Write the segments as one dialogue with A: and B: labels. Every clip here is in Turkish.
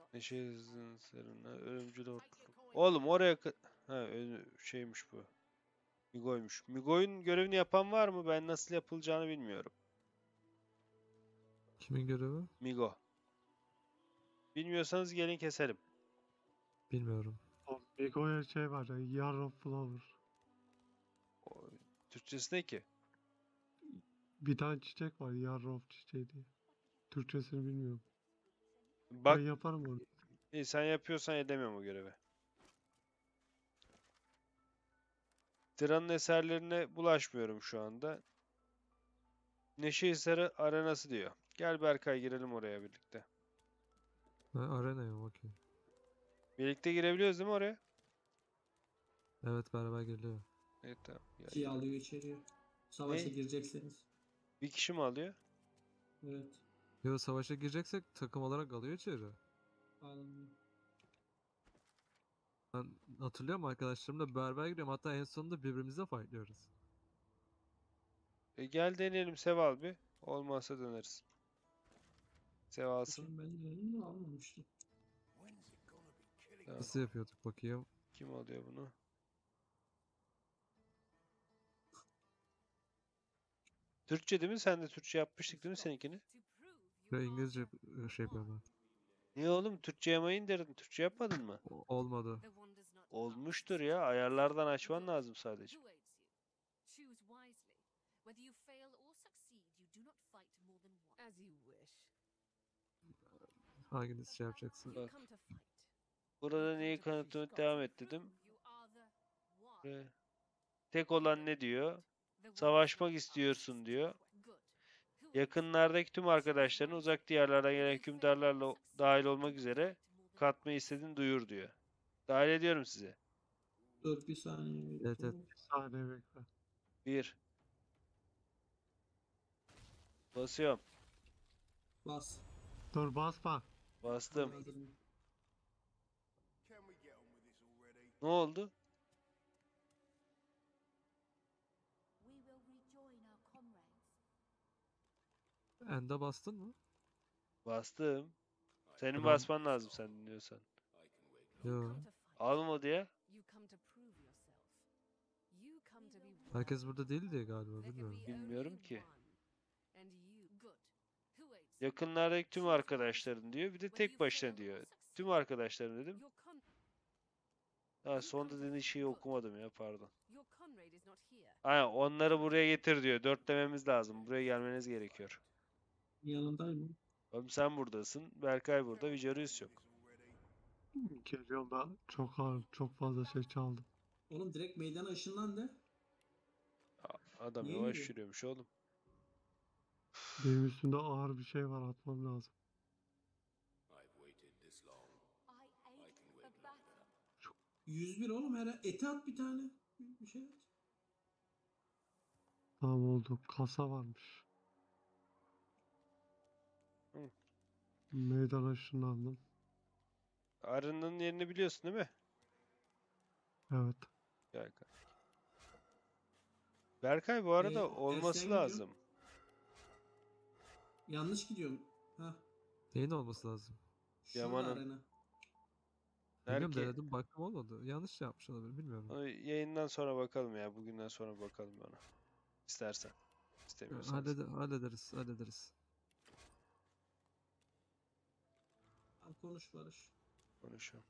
A: Neşe hızının serine ölümcül hortluk. Oğlum oraya şeymiş bu. Migo'ymuş. Migo'nun görevini yapan var mı? Ben nasıl yapılacağını bilmiyorum.
B: Kimin görevi?
A: Migo. Bilmiyorsanız gelin keselim.
B: Bilmiyorum.
C: O Bego'ya şey var ya, Yarrow Flower.
A: O, Türkçesi ne ki?
C: Bir tane çiçek var, Yarrow çiçeği diye. Türkçesini bilmiyorum. Ben
A: Bak,
C: yaparım onu.
A: iyi, sen yapıyorsan edemiyorum o görevi. Tiran'ın eserlerine bulaşmıyorum şu anda. Neşehisarı arenası diyor. Gel Berkay girelim oraya birlikte.
B: Ha, arenaya okey.
A: Birlikte girebiliyoruz değil mi oraya?
B: Evet, beraber geliyor.
A: Evet tamam. Gel,
D: Şey
A: girelim.
D: alıyor içeriye. Savaşa
A: Ne?
D: girecekseniz.
A: Bir kişi mi alıyor?
D: Evet.
B: Yo, savaşa gireceksek takım olarak alıyor içeri.
D: Alınıyor.
B: Ben hatırlıyorum, arkadaşlarımla beraber giriyorum. Hatta en sonunda birbirimizle fightlıyoruz.
A: Gel deneyelim Seval bir. Olmazsa döneriz. Sevalsın.
D: Geçen ben denedim de almamıştım.
A: Tamam.
B: Nasıl yapıyorduk bakayım.
A: Kim alıyor bunu? Türkçe değil mi? Sen de Türkçe yapmıştık değil mi seninkini?
B: Ve İngilizce şey yapıyorum ben.
A: Niye oğlum? Türkçe yamayı indirdin. Türkçe yapmadın mı?
B: Olmadı.
A: Olmuştur ya. Ayarlardan açman lazım sadece.
B: Hanginiz şey yapacaksın?
A: Bak. Burada neyi kanıtlamaya devam et dedim. Tek olan ne diyor? Savaşmak istiyorsun diyor. Yakınlardaki tüm arkadaşlarını uzak diyarlardan gelen hükümdarlarla dahil olmak üzere katmayı istediğini duyur diyor. Dahil ediyorum size.
D: Dur bir saniye.
B: Evet, evet.
C: Bir saniye bekle.
A: 1. Basıyorum.
D: Bas.
C: Dur basma.
A: Bastım.
D: Hazırım.
A: Ne oldu?
B: End'e bastın mı?
A: Bastım. Senin
B: Tamam.
A: basman lazım sen dinliyorsan.
B: Yo.
A: Almadı ya.
B: Herkes burada değil diye galiba, bilmiyorum.
A: Bilmiyorum ki. Yakınlardaki tüm arkadaşların diyor. Bir de tek başına diyor. Tüm arkadaşlarım dedim. Ha, sonda dediğin şeyi okumadım ya, pardon. Aynen, onları buraya getir diyor. Dörtlememiz lazım. Buraya gelmeniz gerekiyor.
D: Yanındayım.
A: Oğlum sen buradasın. Berkay burada. Vicarius yok.
C: Geliyorum ben. Çok ağır, çok fazla şey çaldım.
D: Oğlum direkt meydana ışınlandı.
A: Adam
D: Niye
A: yavaş
D: yürüyor?
A: yürüyormuş oğlum.
C: Benim üstümde ağır bir şey var, atmam lazım.
D: 101 oğlum, her ete at bir tane. Bir şey at.
C: Tamam oldu. Kasa varmış.
A: Hı.
C: Meydana ışınlandım.
A: Arının yerini biliyorsun değil mi?
C: Evet.
A: Berkay. Berkay bu arada
D: Tersten
A: olması
D: gidiyorum.
A: lazım.
D: Yanlış gidiyorum. Ha.
B: Neyin olması lazım?
D: Şurada
A: Yaman'ın.
D: arena.
B: Bilmiyorum,
A: Erke
B: denedim, baktım, olmadı. Yanlış yapmış olabilir, bilmiyorum.
A: Onu yayından sonra bakalım ya. Bugünden sonra bakalım ona. İstersen. İstemiyorsan.
B: Hallederiz, hallederiz.
D: Al konuş Barış.
A: Konuşuyorum.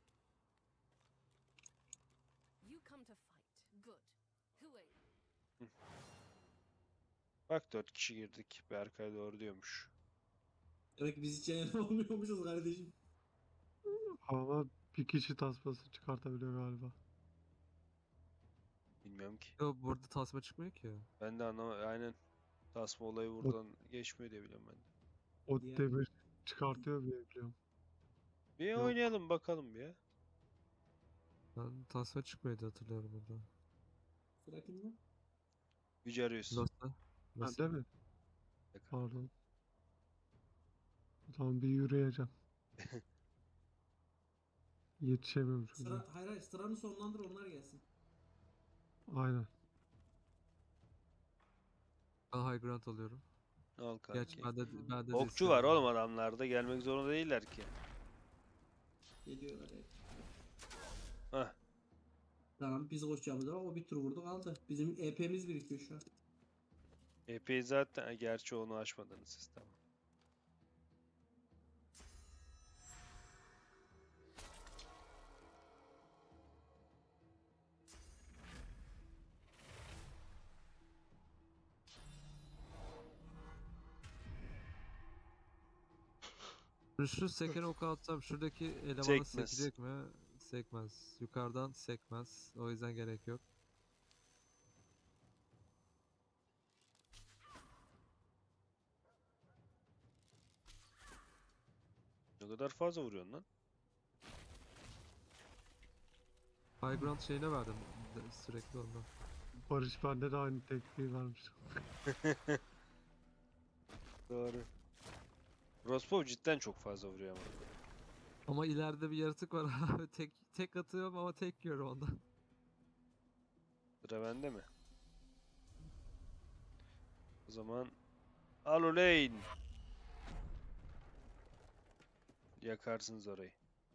A: Bak 4 kişi girdik. Berkay doğru diyormuş.
D: Demek ki biz hiç yayın olmuyormuşuz kardeşim.
C: Ama bir kişi tasması çıkartabiliyor galiba.
A: Bilmiyorum ki.
B: Yo, burada tasma çıkmıyor ki.
A: Ben de aynen. Tasma olayı buradan geçmiyor diye biliyorum ben de.
C: O
D: Diğer-
C: demir çıkartıyor diye biliyorum.
A: Bir
C: Yok.
A: oynayalım bakalım bir ya.
B: Ben tasma çıkmıyor diye hatırlıyorum burada.
D: Sıra kimde?
A: Vicarius.
B: Lost'ta.
C: Ha, değil mi? Pardon. Tamam, bir yürüyeceğim. Yetişemiyorum çünkü.
D: Sıra, hayır sıranı sonlandır, onlar gelsin.
C: Aynen.
B: Ben high ground alıyorum.
A: Al
B: Gerçi
A: kanki.
B: bende de
A: Okçu var oğlum adamlarda. Gelmek zorunda değiller ki.
D: Geliyorlar ya.
A: Hah.
D: Tamam biz koşacağımız ama o bir tur vurdu kaldı. Bizim EP'miz birikiyor şu an.
A: Epey zaten. Ha, gerçi onu açmadınız siz, tamam.
B: Şu seken oku atsam şuradaki elemanı
A: Sekmez.
B: sekecek mi? Sekmez. Yukarıdan sekmez. O yüzden gerek yok.
A: Ne kadar fazla vuruyorsun lan?
B: High ground şeyine verdim sürekli ondan.
C: Barış bende de aynı tekniği varmış.
A: Doğru. Rospo cidden çok fazla vuruyor ama.
B: Ama ileride bir yaratık var abi. Tek atıyorum ama tek yiyorum ondan.
A: Sıra bende mi? O zaman al uleyn. Yakarsınız orayı.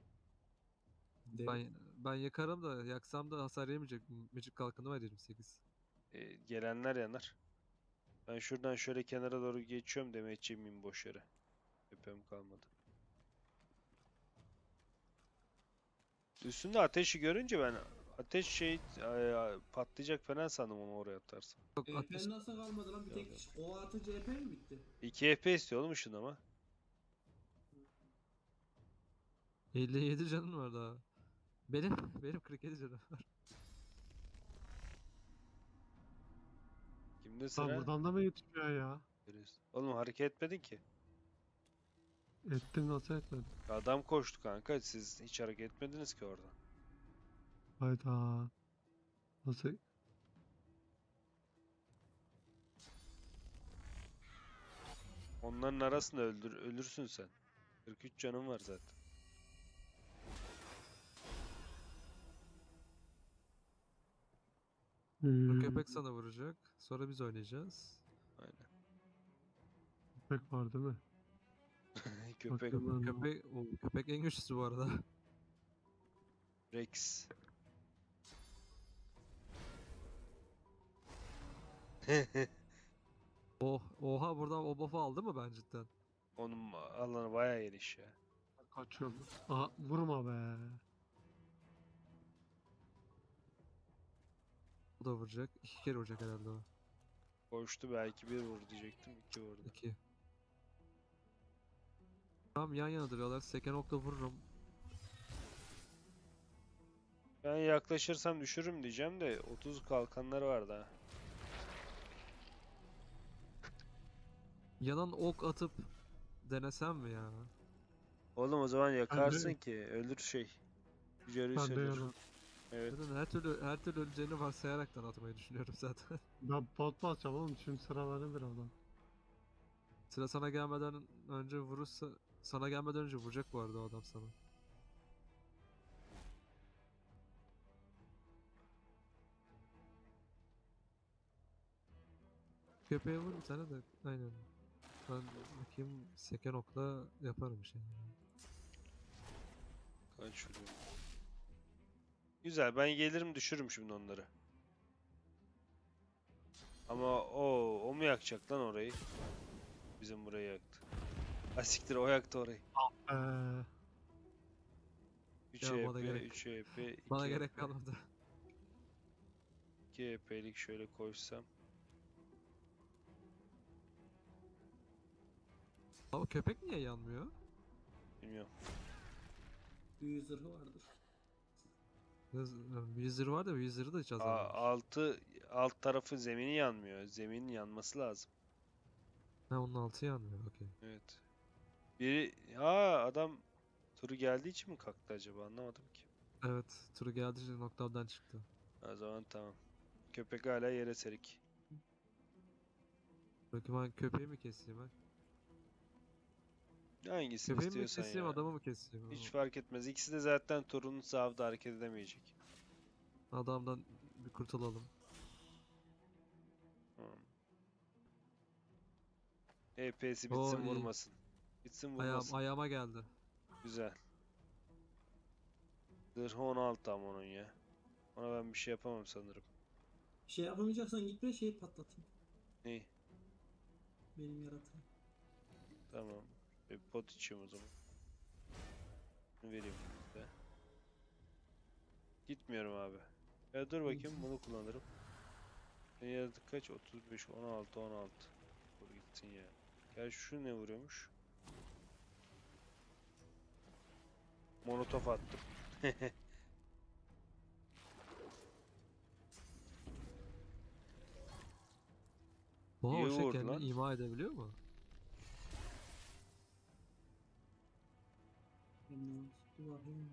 B: Ben yakarım da yaksam da hasar yemeyecek. Magic kalkanı var 28.
A: Gelenler yanar. Ben şuradan şöyle kenara doğru geçiyorum, demek yemeyeyim boş yere. Epem kalmadı. Üstünde ateşi görünce ben ateş patlayacak falan sandım onu oraya atarsam.
B: Çok ateş
D: EP'n nasıl kalmadı lan? Bir
A: Yok,
D: tek o atıcı EP mi bitti?
A: 2 EP istiyor oğlum ışın ama.
B: 57 canım var daha. Benim 47 canım var.
A: Kimde
C: Lan
A: sıra?
C: buradan da mı yetişmiyor ya?
A: Oğlum hareket etmedin ki.
C: Ettim nasıl etmedim?
A: Adam koştu kanka. Siz hiç hareket etmediniz ki orada.
C: Hayda. Nasıl?
A: Onların arasında ölürsün sen. 43 canın var zaten.
B: O
C: Hmm,
B: köpek sana vuracak. Sonra biz oynayacağız.
A: Aynen.
C: köpek var değil mi?
A: Köpek
C: Bakayım ben.
B: Köpek en güçlüsü bu arada.
A: Rex.
B: Oha buradan o buff'u aldı mı ben cidden?
A: Onun alanı bayağı geniş ya.
C: Kaçıyorum. Aha vurma be.
B: O da vuracak. 2 kere vuracak herhalde o.
A: Koştu, belki bir vurdu diyecektim. 2 vurdu.
B: 2. Tam yan yana duruyorlar. Seken okla vururum.
A: Ben yaklaşırsam düşürürüm diyeceğim de 30 kalkanları vardı ha.
B: Yanan ok atıp denesem mi ya?
A: Oğlum o zaman yakarsın
C: de-
A: ki ölür şey. Yüce
C: Ben de
A: ölür.
C: yanım.
A: Evet.
B: Zaten her türlü öleceğini varsayaraktan atmayı düşünüyorum zaten.
C: Ben pot basacağım oğlum. Şimdi sıra bende birazdan.
B: Sıra sana gelmeden önce vurursa sana gelmeden önce vuracak bu arada o adam sana. Köpeğe vur bir tane de aynen. Ben bakayım seken okla yaparım şey.
A: Kaç vuruyor? Güzel, ben gelirim düşürürüm şimdi onları. Ama o mu yakacak lan orayı? Bizim burayı yaktı. Asiktir, o yaktı orayı.
C: Eee
A: 3
B: Ya bana
A: EP,
B: gerek
A: 3 EP, 2
B: bana
A: EP.
B: gerek kalmadı.
A: 2 EP'lik şöyle koşsam.
B: Ama köpek niye yanmıyor?
A: Bilmiyorum.
D: Büyü zırhı vardır.
B: User var da user'ı da hiç azalmamış.
A: Alt tarafı zemini yanmıyor. Zeminin yanması lazım.
B: Ha onun altı yanmıyor okey.
A: Evet. Adam turu geldiği için mi kalktı acaba, anlamadım ki.
B: Evet turu geldi noktadan çıktı.
A: O zaman tamam. Köpek hala yere serik.
B: Bakayım ben köpeği mi keseyim ben?
A: Hangisini
B: Köpeği mi
A: istiyorsan
B: keseyim
A: ya.
B: adamı mı keseyim?
A: Hiç fark etmez. İkisi de zaten turun sağda hareket edemeyecek.
B: Adamdan bir kurtulalım.
A: Tamam. EP'si
B: Oo
A: bitsin
B: iyi.
A: vurmasın. Bitsin vurmasın.
B: Ayağıma geldi.
A: Güzel. Zırhı 16 ama onun ya. Ona ben bir şey yapamam sanırım.
D: Bir şey yapamayacaksan git ve şey patlatayım.
A: Neyi?
D: Benim yaratığım.
A: Tamam. Bir pot içiyorum o zaman. Bunu vereyim size. Gitmiyorum abi. Ya dur bakayım, bunu kullanırım. Senin yaratık kaç? 35, 16, 16. Dur gitsin ya. Gerçi şu ne vuruyormuş? Molotof attım.
B: Oha
A: İyi
B: o şey
A: vurdu
B: kendini
A: lan.
B: ima edebiliyor mu?
D: Dur bakayım.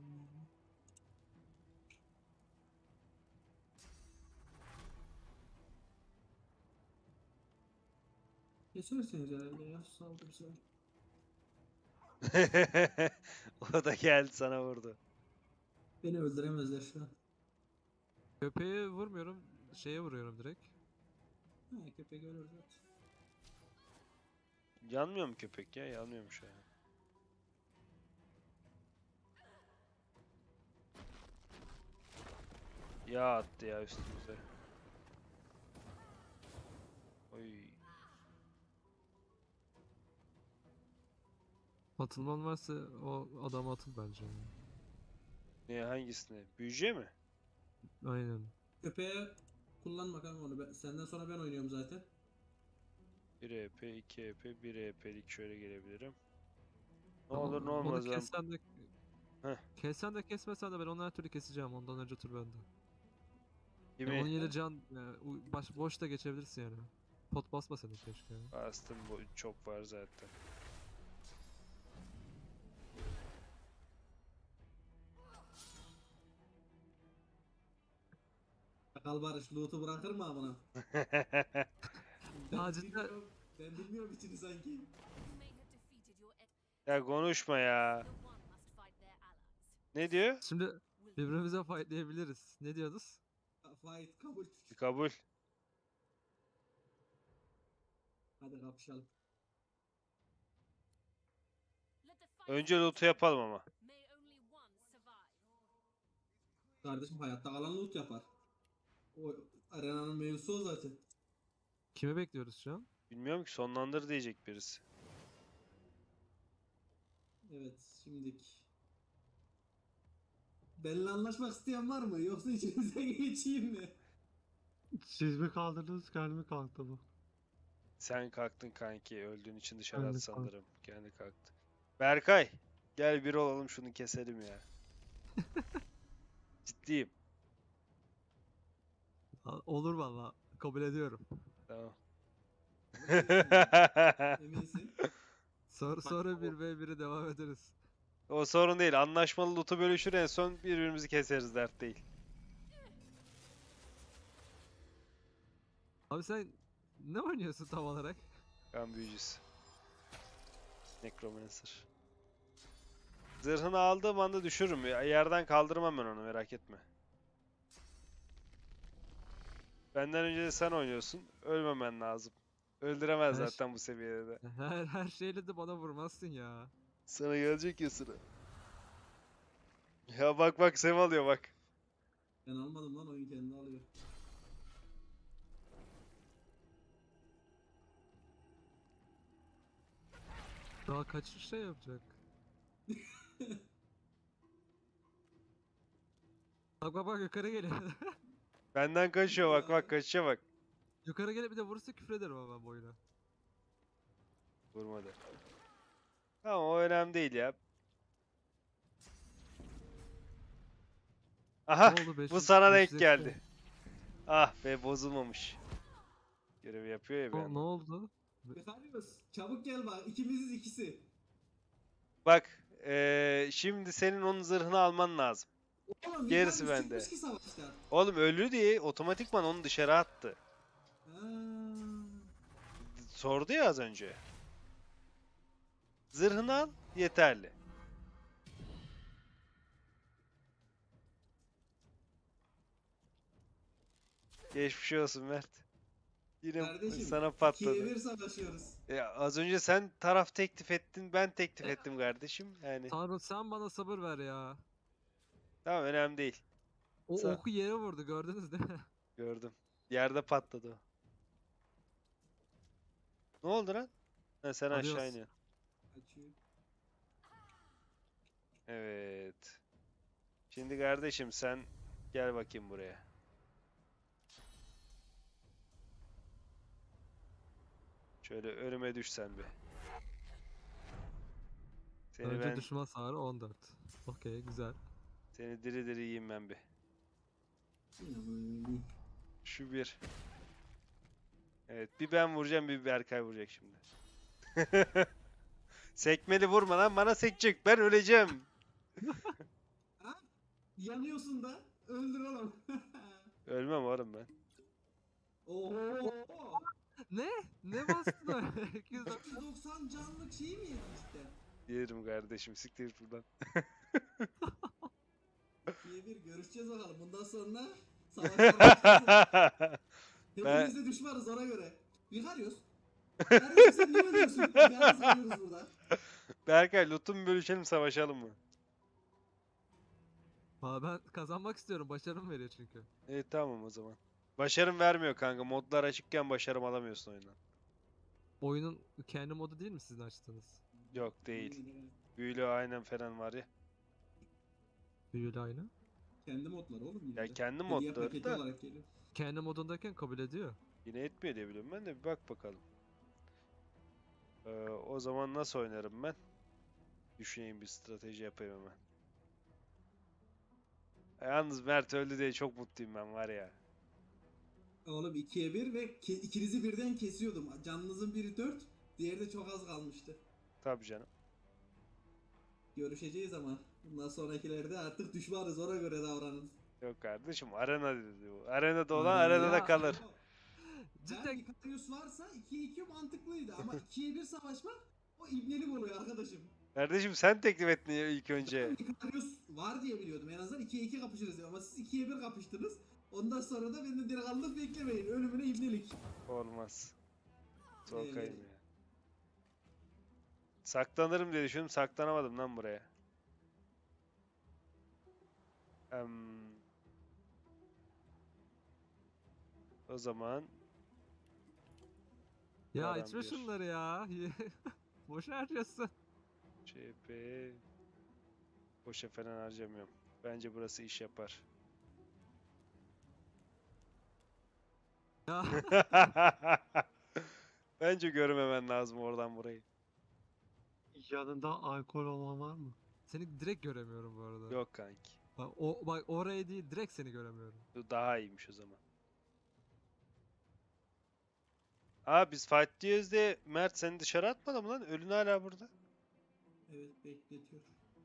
D: Keserseniz herhalde ya. Saldı bir sefer.
A: O da geldi sana vurdu.
D: Beni öldüremezler şu an.
B: Köpeğe vurmuyorum. Şeye vuruyorum direkt.
D: Ha, köpek ölür zaten.
A: Yanmıyor mu köpek ya? Yanmıyormuş ya. Yağ attı ya üstümüze. Oy.
B: Atılman varsa o adamı atıl bence.
A: Ne, hangisine? Büyücüye mi?
B: Aynen.
D: Köpeğe kullanma kanka onu. Senden sonra ben oynuyorum zaten.
A: 1 EP, 2 EP, 1 EP'lik şöyle gelebilirim. Ne
B: Ama
A: olur ne
B: onu
A: olmaz lan.
B: kessen de
A: Heh.
B: kessen de kesmesen de ben onu her türlü keseceğim. Ondan önce tur bende.
A: Kimi?
B: 17 can boş da geçebilirsin yani. Pot basma seni keşke.
A: Bastım, bu çok var zaten.
D: Sakal Barış loot'u bırakır mı amına?
B: Ya cidden
D: Ben bilmiyorum içini sanki.
A: Ya konuşma ya. Ne diyor?
B: şimdi birbirimize fightlayabiliriz. Ne diyordunuz?
D: Fight kabul.
A: Kabul.
D: Hadi kapışalım.
A: Önce loot'u yapalım ama.
D: Kardeşim hayatta kalan loot yapar. O arenanın mevzusu o zaten.
B: Kimi bekliyoruz şu an?
A: Bilmiyorum ki, sonlandır diyecek birisi.
D: Evet şimdiki. Benimle anlaşmak isteyen var mı? Yoksa içinize geçeyim mi?
C: Siz mi kaldırdınız, kendi mi kalktı bu?
A: Sen kalktın kanki. Öldüğün için dışarı
C: Ben
A: at
C: de kalktım.
A: sanırım. Kendi kalktı. Berkay. Gel bir olalım, şunu keselim ya. Ciddiyim.
B: Olur valla. Kabul ediyorum.
A: Tamam.
D: Eminsin.
B: Sonra 1v1'e devam ederiz.
A: O sorun değil. Anlaşmalı loot'u bölüşür, en son birbirimizi keseriz, dert değil.
B: Abi sen ne oynuyorsun tam olarak?
A: Kan büyücüsü. Necromancer. Zırhını aldığım anda düşürürüm. Yerden kaldırmam ben onu, merak etme. Benden önce de sen oynuyorsun. Ölmemen lazım. Öldüremez
B: Her
A: zaten bu seviyede de.
B: Her şeyle de bana vurmazsın ya.
A: Sana gelecek ya sıra. Ya bak bak, sev alıyor bak.
D: Ben almadım lan, oyun kendi alıyor.
B: Daha kaç şey yapacak? Bak yukarı geliyor.
A: Benden kaçıyor, bak bak, kaçıyor bak.
B: Yukarı gelip bir de vurursa küfür ederim ama ben bu oyuna.
A: Vurmadı. Tamam, o önemli değil ya. Aha,
B: Ne oldu
A: bu
B: 500
A: sana denk
B: 500
A: geldi. Ah be, bozulmamış. Görevi yapıyor ya bir
B: Ne
A: yandan.
B: oldu?
D: Efendimiz çabuk gel bak, ikimiziz ikisi.
A: Bak, şimdi senin onun zırhını alman lazım.
D: Oğlum
A: Gerisi
D: yukarı
A: bende.
D: çıkmış ki savaşta.
A: Oğlum ölü diye otomatikman onu dışarı attı.
D: Ha.
A: Sordu ya az önce. Zırhını al, yeterli. Geçmiş olsun Mert. Yine
D: Kardeşim
A: sana
D: 2'ye
A: patladı.
D: 1 savaşıyoruz.
A: Ya az önce sen taraf teklif ettin, ben teklif ettim kardeşim. Yani
B: Tanrım sen bana sabır ver ya.
A: Tamam önemli değil.
B: O
A: Sa-
B: oku yere vurdu, gördünüz değil mi?
A: Gördüm. Yerde patladı o. Ne oldu lan? Ha, sen aşağı
B: Alıyoruz.
A: iniyorsun.
D: Açıyor.
A: Evet. Şimdi kardeşim sen gel bakayım buraya. Şöyle önüme düş sen bir.
B: Önce düşman hasarı 14. Okey, güzel.
A: Seni diri diri yiyeyim ben bir.
D: Yine böyle.
A: Şu bir. Evet, bir ben vuracağım, bir Berkay vuracak şimdi. Sekmeli vurma lan, bana sekecek, ben öleceğim.
D: Ha? Yanıyorsun da öldür oğlum.
A: Ölmem oğlum ben.
D: Oho.
B: Ne? Ne bastın öyle? 200
D: 390 canlık şey mi yedin işte?
A: Yerim kardeşim, siktir git buradan.
D: Diye bir görüşeceğiz bakalım. Bundan sonra savaşlar başlasın.
A: Ben
D: Hepimiz de düşmanız ona göre. Vikarios. Kardeşim sen niye ölüyorsun? Yalnız kalıyoruz burada.
A: Berkay, lootumu bölüşelim, savaşalım mı?
B: Aa, ben kazanmak istiyorum. Başarım veriyor çünkü.
A: Evet, tamam o zaman. Başarım vermiyor kanka. Modlar açıkken başarım alamıyorsun oyundan.
B: Oyunun kendi modu değil mi sizin açtığınız?
A: Yok değil. Büyülü aynen falan var ya.
B: Büyülü aynı.
D: Kendi modları oğlum yine
A: Ya
D: de.
A: kendi
D: Hediye
A: modları
D: paketi
A: da
D: olarak geliyor.
B: Kendi modundayken kabul ediyor.
A: yine etmiyor diye biliyorum ben de, bir bak bakalım. O zaman nasıl oynarım ben? Düşüneyim, bir strateji yapayım hemen. Yalnız Mert öldü diye çok mutluyum ben var ya.
D: Oğlum 2'ye 1 ve ikinizi birden kesiyordum. Canınızın biri 4, diğeri de çok az kalmıştı.
A: Tabii canım.
D: Görüşeceğiz ama bundan sonrakilerde artık düşmanız ona göre davranın.
A: Yok kardeşim, arena dedi bu. Arenada olan
D: Aynen öyle.
A: arenada
B: Ya.
A: kalır.
D: Ben
B: Cidden
D: Victorious varsa 2'ye 2 mantıklıydı ama 2'ye 1 savaşmak o ibnelik oluyor arkadaşım.
A: Kardeşim sen teklif ettin ya ilk önce.
D: Ben Victorious var diye biliyordum. En azından 2'ye 2 kapışırız diye. Ama siz 2'ye 1 kapıştınız. Ondan sonra da benden delikanlılık beklemeyin. Ölümüne ibnelik.
A: Olmaz. Sol
D: Ee,
A: kayayım ya. Saklanırım diye düşündüm, saklanamadım lan buraya. O zaman
B: ya
A: Param
B: içme
A: bir.
B: şunları ya. Boş harcıyorsun.
A: CHP boşa falan harcamıyorum. Bence burası iş yapar.
B: Ya
A: Bence görmemen lazım oradan burayı.
C: Yanında alkol olan var mı?
B: seni direkt göremiyorum bu arada.
A: Yok kanki.
B: Bak orayı değil, direkt seni göremiyorum.
A: Bu daha iyiymiş o zaman. Aa, biz fight diyoruz diye Mert seni dışarı atmadı mı lan? Ölün hala burada.
D: Evet bekletiyor.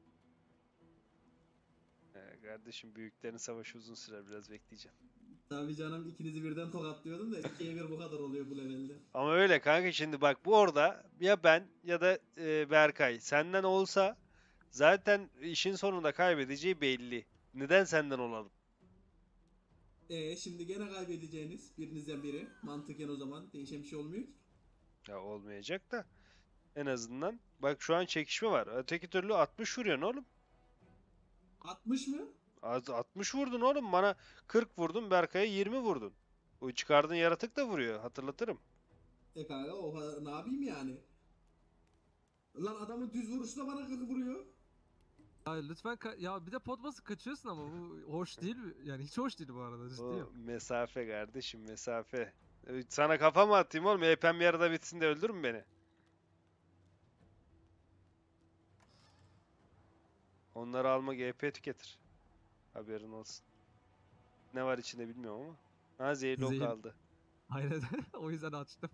A: Kardeşim, büyüklerin savaşı uzun sürer, biraz bekleyeceğim.
D: Tabii canım ikinizi birden tokatlıyordum da 2'ye 1 bu kadar oluyor bu levelde.
A: Ama öyle kanka, şimdi bak bu orada ya ben ya da Berkay senden olsa zaten işin sonunda kaybedeceği belli. Neden senden olalım?
D: Şimdi gene kaybedeceğiniz birinizden biri. Mantıken o zaman değişen bir şey olmuyor ki.
A: Ya olmayacak da en azından. Bak şu an çekişme var. Öteki türlü 60 vuruyorsun oğlum.
D: 60 mı?
A: 60 vurdun oğlum, bana 40 vurdun, Berkay'a 20 vurdun. O çıkardığın yaratık da vuruyor, hatırlatırım.
D: Kanka o kadar ne yapayım yani? Lan adamın düz vuruşu da bana 40 vuruyor.
B: Ya lütfen ya bir de pot basıp kaçıyorsun ama bu hoş değil mi? Yani hiç hoş değil bu arada,
A: O
B: ciddiyim.
A: mesafe kardeşim, mesafe. Sana kafa mı atayım oğlum? EP'm yarıda bitsin de öldürür mü beni? Onları almak EP tüketir. Haberin olsun. Ne var içinde bilmiyorum ama. Ha, zehirli ok
B: Zehir-
A: aldı.
B: Aynen o yüzden açtım.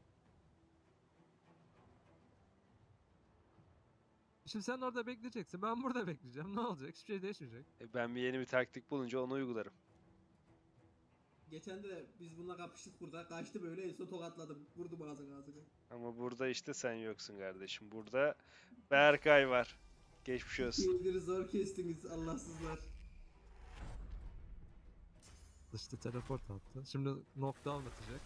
B: Şimdi sen orada bekleyeceksin. Ben burada bekleyeceğim. Ne olacak? Hiçbir şey değişmeyecek.
A: Ben yeni bir taktik bulunca onu uygularım.
D: Geçen de biz bununla kapıştık burada. Kaçtı böyle en son tokatladım. Vurdum ağzına ağzına.
A: Ama burada işte sen yoksun kardeşim. Burada Berkay var. Geçmiş olsun.
D: Birbiri zor kestiniz Allahsızlar.
B: İşte teleport attı. Şimdi knockdown atacak.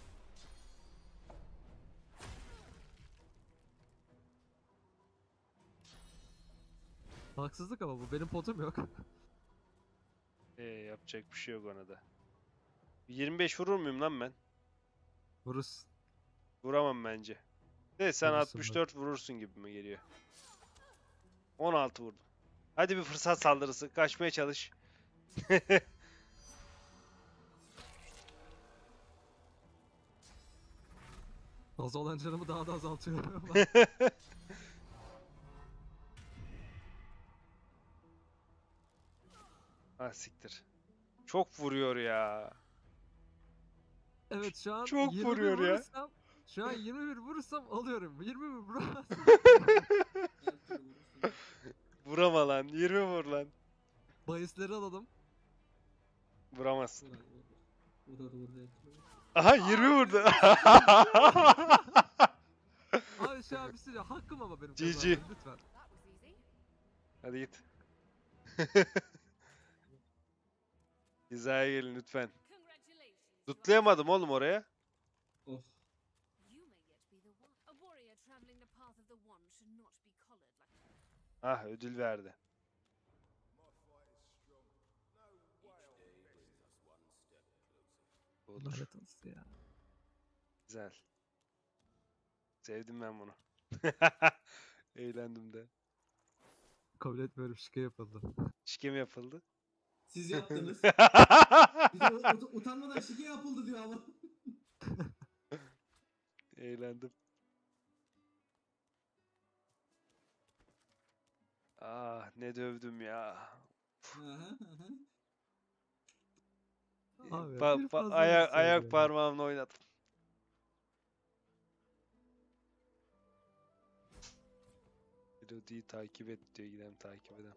B: Haksızlık ama bu. Benim potum yok.
A: Yapacak bir şey yok ona da. 25 vurur muyum lan ben?
B: Vurursun.
A: Vuramam bence. De sen
B: Vurursun bak.
A: 64 vurursun gibi mi geliyor? 16 vurdum. Hadi bir fırsat saldırısı. Kaçmaya çalış.
B: Az olan canımı daha da azaltıyorum.
A: Ah siktir. Çok vuruyor ya.
B: Evet şu an
A: Çok
B: 21
A: vuruyor ya.
B: vurursam şu an 21 vurursam alıyorum. 21 vuramazsam
D: Her türlü vurursun.
A: Vurama lan. 20 vur lan.
B: bahisleri alalım.
A: Vuramazsın.
D: Vurur her türlü.
A: Aha 20 vurdu.
B: Abi şu an bir sürü hakkım ama benim
A: GG.
B: kazanmam lütfen.
A: Hadi git. Hizaya gelin lütfen. Tutlayamadım oğlum oraya.
D: Oh.
A: Ah ödül verdi. Olur.
B: Lanet olsun ya.
A: Güzel. Sevdim ben bunu. Eğlendim de.
B: Kabul etmiyorum şike yapıldı.
A: Şike mi yapıldı?
D: Siz yaptınız. Bir de utanmadan şike yapıldı diyor ama.
A: Eğlendim. Ah ne dövdüm ya.
D: Aha, aha.
B: Abi bir fazla
A: Ayak
B: ya.
A: parmağımla oynadım. Melodiyi takip et diyor giden takip eden.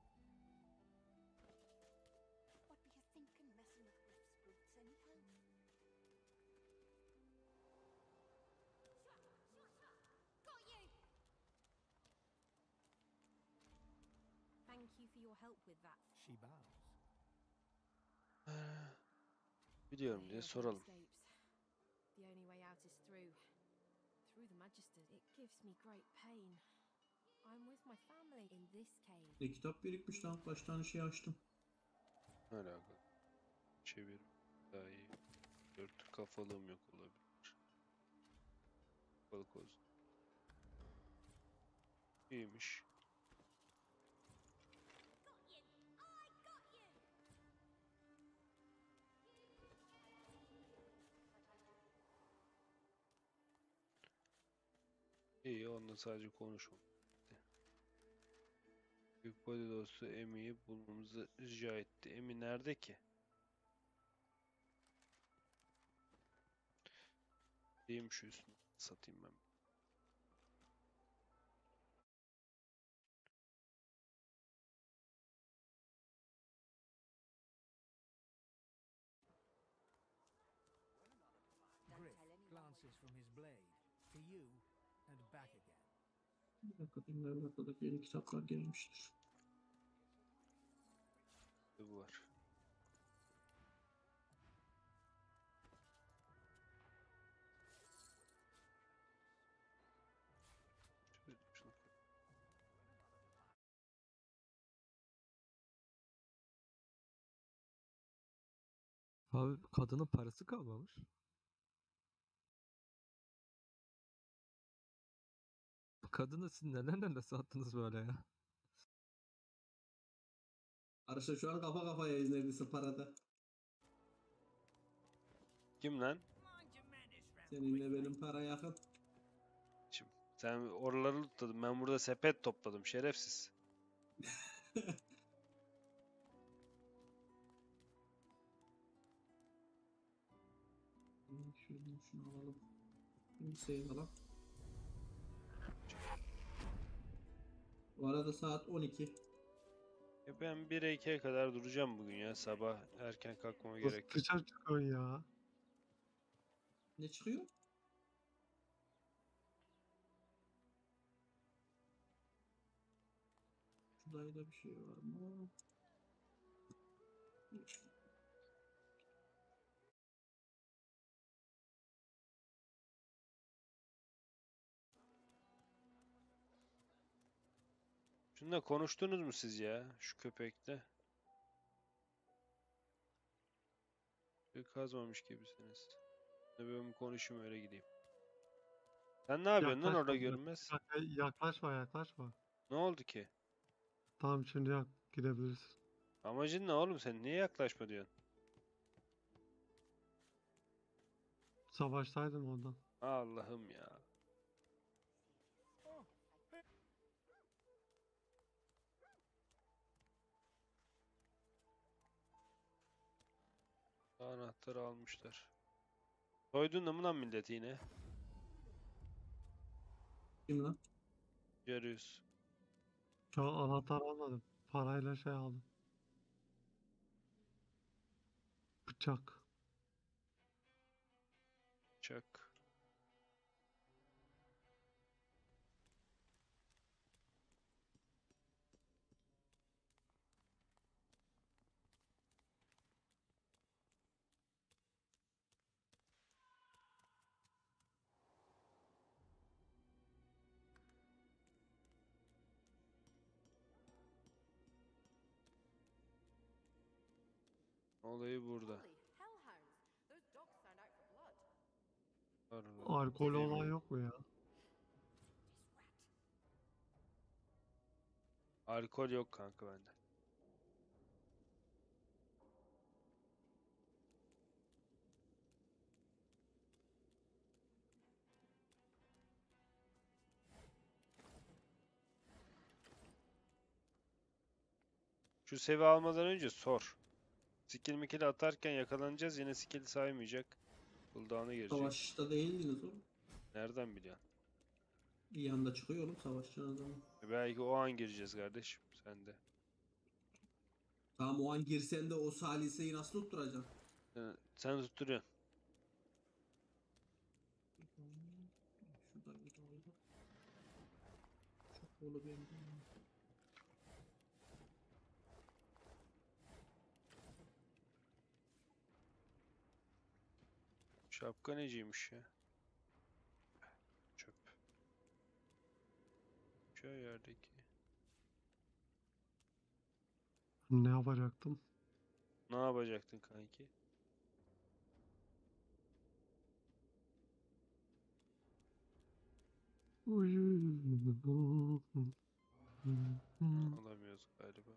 E: She bows.
A: Biliyorum diye soralım.
F: The only way out is through the Magister. It gives me great pain. I'm with my family in this cave.
D: Kitap birikmiş lan. Kaç tane şey açtım.
A: Alakalı. Çevir. Daha iyi. Dört kafalığım yok olabilir. Balık olsun. İyiymiş. İyi, onunla sadece konuşmam. Büyük body dostu Emmy'yi bulmamızı rica etti. Emmy nerede ki? Diyeyim şu üstünü satayım ben.
E: Griff glances from his blade to you and back again.
D: Bir dakika Dinler'de yeni kitaplar gelmiştir.
A: Bu var. Şunu
B: Abi kadının parası kalmamış. Kadını siz neler sattınız böyle ya?
D: Arkadaşlar şu an kafa kafayayız neredeyse parada.
A: Kim lan?
D: Seninle benim para yakın.
A: Şimdi sen oraları lootladın. Ben burada sepet topladım. Şerefsiz.
D: Şunu alalım. Bunu save alalım. Bu arada saat 12.
A: Ya ben 1'e 2'ye kadar duracağım bugün ya. Sabah erken kalkmama gerek yok.
C: Dışarı çıkıyorsun ya.
D: Ne çıkıyor? Şurada da bir şey var mı?
A: Şununla konuştunuz mu siz ya? Şu köpekle. Kazmamış gibisiniz. Ben konuşayım öyle gideyim. Sen ne yapıyorsun lan
C: Yaklaşma,
A: orada görünmez?
C: yaklaşma, yaklaşma.
A: Ne oldu ki?
C: Tamam şimdi gidebiliriz.
A: Amacın ne oğlum, sen niye yaklaşma diyorsun?
C: Savaştaydım ondan.
A: Allah'ım ya. Anahtarı almışlar. Soydun da mı lan milleti yine?
D: Kim lan?
A: Görüyoruz.
C: Şu an anahtar almadım. Parayla şey aldım. Bıçak.
A: Çak. Olayı burada.
F: Holy hellhounds! Those dogs sound out for blood.
A: Arada.
C: Alkol olan yok mu ya?
A: Alkol yok kanka bende. Şu seviye almadan önce sor. Skill mikili atarken yakalanacağız, yine skill saymayacak. Cooldown'a girecek.
D: Savaşta değildiniz oğlum.
A: Nereden biliyorsun?
D: Bir anda çıkıyor oğlum savaşçı adamı.
A: Belki o an gireceğiz kardeşim. Sen de.
D: Tamam o an girsen de o saliseyi nasıl tutturacaksın?
A: Sen tutturuyorsun.
D: Şurada bir oldu. Çok dolu benim.
A: Şapka neciymiş ya? Çöp. Şu yerdeki.
C: Ne yapacaktım?
A: Ne yapacaktın kanki? Alamıyoruz galiba.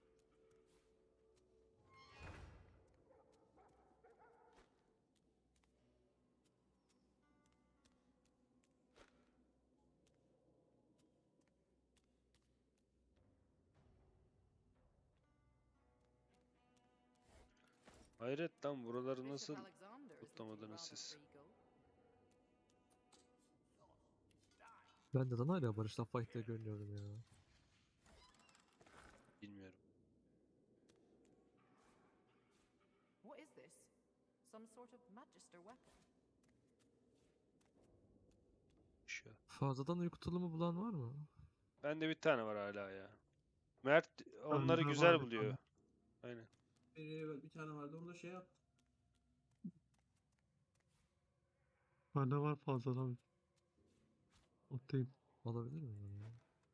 A: Hayret lan, buraları nasıl kutlamadınız siz?
B: Ben neden hala Barış'la fight'te görünüyorum ya?
A: Bilmiyorum.
G: What is this? Some sort of magister weapon?
A: Şu.
B: Fazladan uyku tulumu bulan var mı?
A: Bende bir tane var hala ya. Mert onları
C: Bende
A: güzel
C: var bir
A: buluyor.
C: tane.
A: Aynen.
D: Bir tane vardı onu da şey yaptı.
C: Bende var fazladan. Atayım.
B: Olabilir mi ya?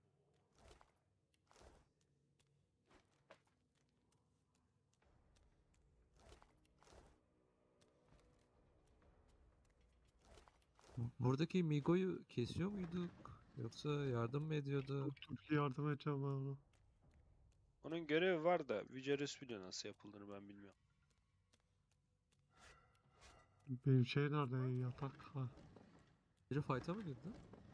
B: Buradaki Migo'yu kesiyor muyduk? Yoksa yardım mı ediyordu?
C: Türkiye yardım edeceğim ben ona.
A: Onun görevi var da Viserys biliyor nasıl yapıldığını, ben bilmiyorum.
C: Benim şey nerede? Yatak. Ha.
B: Biri fight'a mı girdi?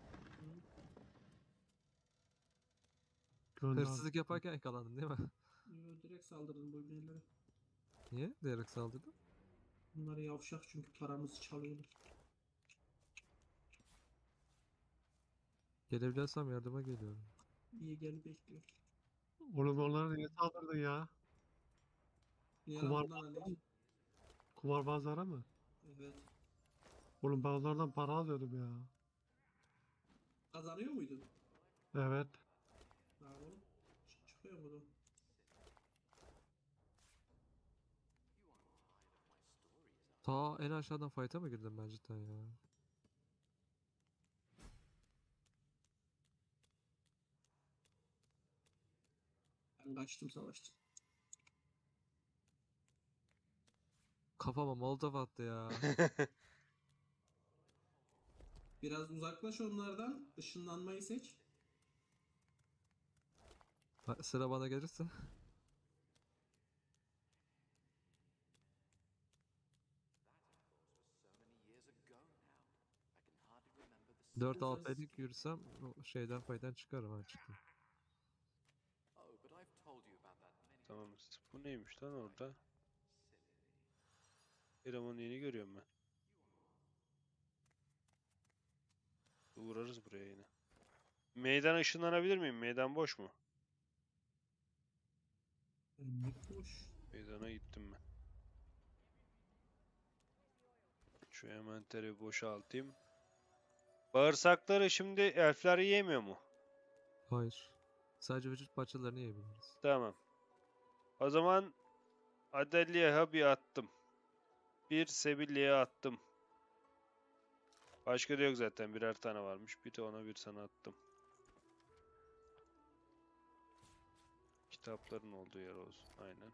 C: Gönder.
B: Hırsızlık yaparken yakalandın değil mi?
D: Yo, direkt saldırdım bu ibnelere.
B: Niye? Diyerek saldırdın.
D: Bunları yavşak çünkü paramızı çalıyorlar.
B: Gelebilirsem yardıma geliyorum.
D: İyi gel bekliyor.
C: Oğlum onlara niye saldırdın ya?
D: Niye
C: Kumar-
D: lan bundan Ali?
C: Kumarbazlara mı?
D: Evet.
C: Oğlum ben onlardan para alıyordum ya.
D: Kazanıyor muydun?
C: Evet.
D: Ha oğlum. Çıkıyor mu da?
B: Ta en aşağıdan fight'a mı girdim ben cidden ya?
D: Ben kaçtım savaştım.
B: Kafama molotof attı ya.
D: Biraz uzaklaş onlardan. Işınlanmayı seç.
B: Sıra bana gelirse. Dört
D: Biraz-
B: 6 elik yürüsem o şeyden faydan çıkarım ha çıktım.
A: Tamam. Bu neymiş lan orada? Elemanı yeni görüyorum ben. Uğrarız buraya yine. Meydan ışınlanabilir miyim? Meydan boş mu?
D: Önlük boş.
A: Meydana gittim ben. Şu envanteri boşaltayım. Bağırsakları şimdi elfler yiyemiyor mu?
B: Hayır. Sadece vücut parçalarını yiyebiliriz.
A: Tamam. O zaman Adelia'ya bir attım. Bir Sevilla'ya attım. Başka da yok zaten. Birer tane varmış. Bir de ona bir sana attım. Kitapların olduğu yer olsun. Aynen.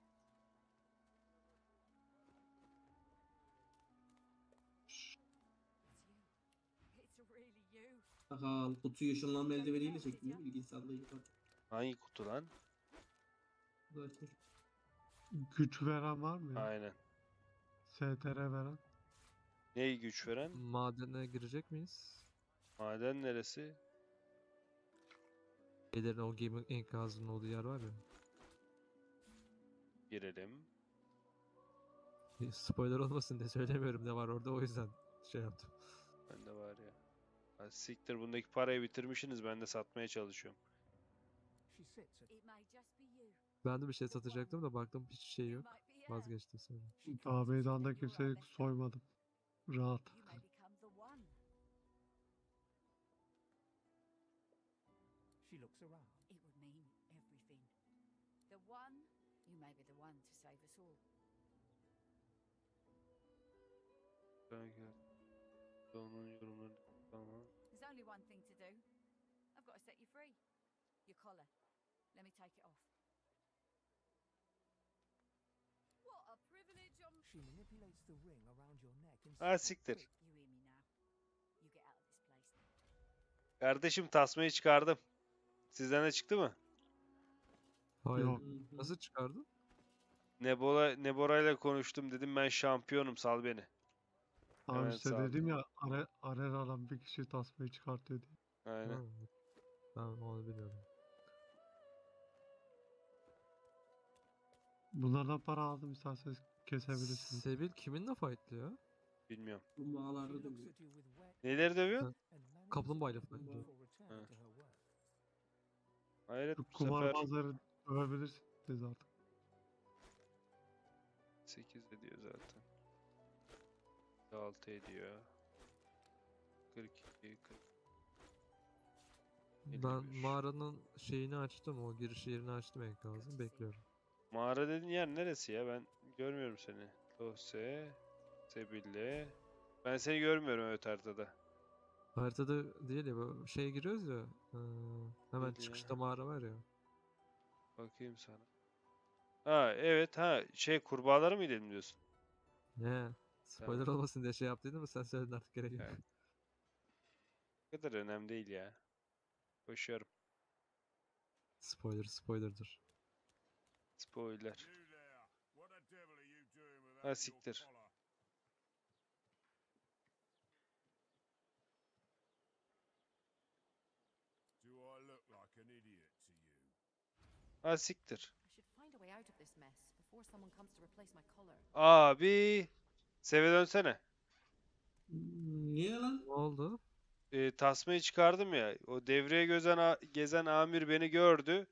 D: Aha, kutuyu ışınlanma eldiveniyle çektim. İlginç sandığı yukarı.
A: Hangi kutu lan?
D: Zaten.
C: Güç veren var mı ya?
A: Aynen.
C: STR veren.
A: Neyi güç veren?
B: Madene girecek miyiz?
A: Maden neresi?
B: Şeylerin o gemi enkazının olduğu yer var ya.
A: Girelim.
B: Spoiler olmasın diye söylemiyorum ne var orada o yüzden şey yaptım.
A: Bende var ya. Ha, siktir, bundaki parayı bitirmişsiniz. Ben de satmaya çalışıyorum.
E: She sits at
B: Ben de bir şey satacaktım da baktım hiç şey yok. Vazgeçtim sonra.
C: Daha meydanda kimseyi soymadım. Rahat.
E: She looks around.
G: It would mean everything. The one, you may be the one to save us all.
A: Onun yorumları tamam.
G: There's only one thing to do. I've got to set you free. Your collar. Let me take it off. What a privilege on...
E: She manipulates the ring around your neck and
A: Ha siktir.
G: You hear me now. You get out of this place.
A: Kardeşim, tasmayı çıkardım. Sizden de çıktı mı?
B: Hayır.
C: Yok.
B: Nasıl çıkardın?
A: Nebora ile konuştum, dedim ben şampiyonum, sal beni.
C: Abi
A: Evet,
C: işte
A: sağ ol.
C: dedim ya arenadan bir kişi tasmayı çıkartıyor diye.
A: Aynen.
B: Ha, tamam onu biliyorum.
C: Bunlardan para aldım, isterseniz kesebilirsiniz.
B: Sevil kiminle fightlıyor?
A: Bilmiyorum.
D: Bu
E: She
D: bağlarda
E: looks
D: dönüyor.
E: at you with wet
A: Neleri dövüyor?
B: Ha.
E: and manages
B: Kaplumbağayla
E: to
B: fightlıyor.
E: before returning to her work.
A: Hayret,
C: Şu
A: bu sefer
C: kumarbazları dövebilirsiniz artık.
A: 8 ediyor zaten. 6 ediyor. 42, 40.
B: Ben
A: 55.
B: mağaranın şeyini açtım, o giriş yerini açtım enkazın, bekliyorum.
A: Mağara dediğin yer neresi ya? Ben görmüyorum seni. Lose, Sebille. Ben seni görmüyorum evet haritada.
B: Haritada değil ya, bu şeye giriyoruz ya, hemen
A: Neydi ya?
B: çıkışta mağara var ya.
A: Bakayım sana. Ha evet, ha şey, kurbağalara mı gidelim diyorsun?
B: Ne? Spoiler olmasın diye şey yaptıydın mı sen, söyledin artık gerek yok.
A: Evet. O kadar önemli değil ya. Koşuyorum.
B: Spoiler'dır.
A: Spoiler. Ha siktir. Ha siktir.
G: I should find a way out of this mess before someone comes to replace my collar.
A: Abi. Seve dönsene.
D: Niye lan?
B: Ne oldu?
A: Tasmayı çıkardım ya. O devreye gezen amir beni gördü.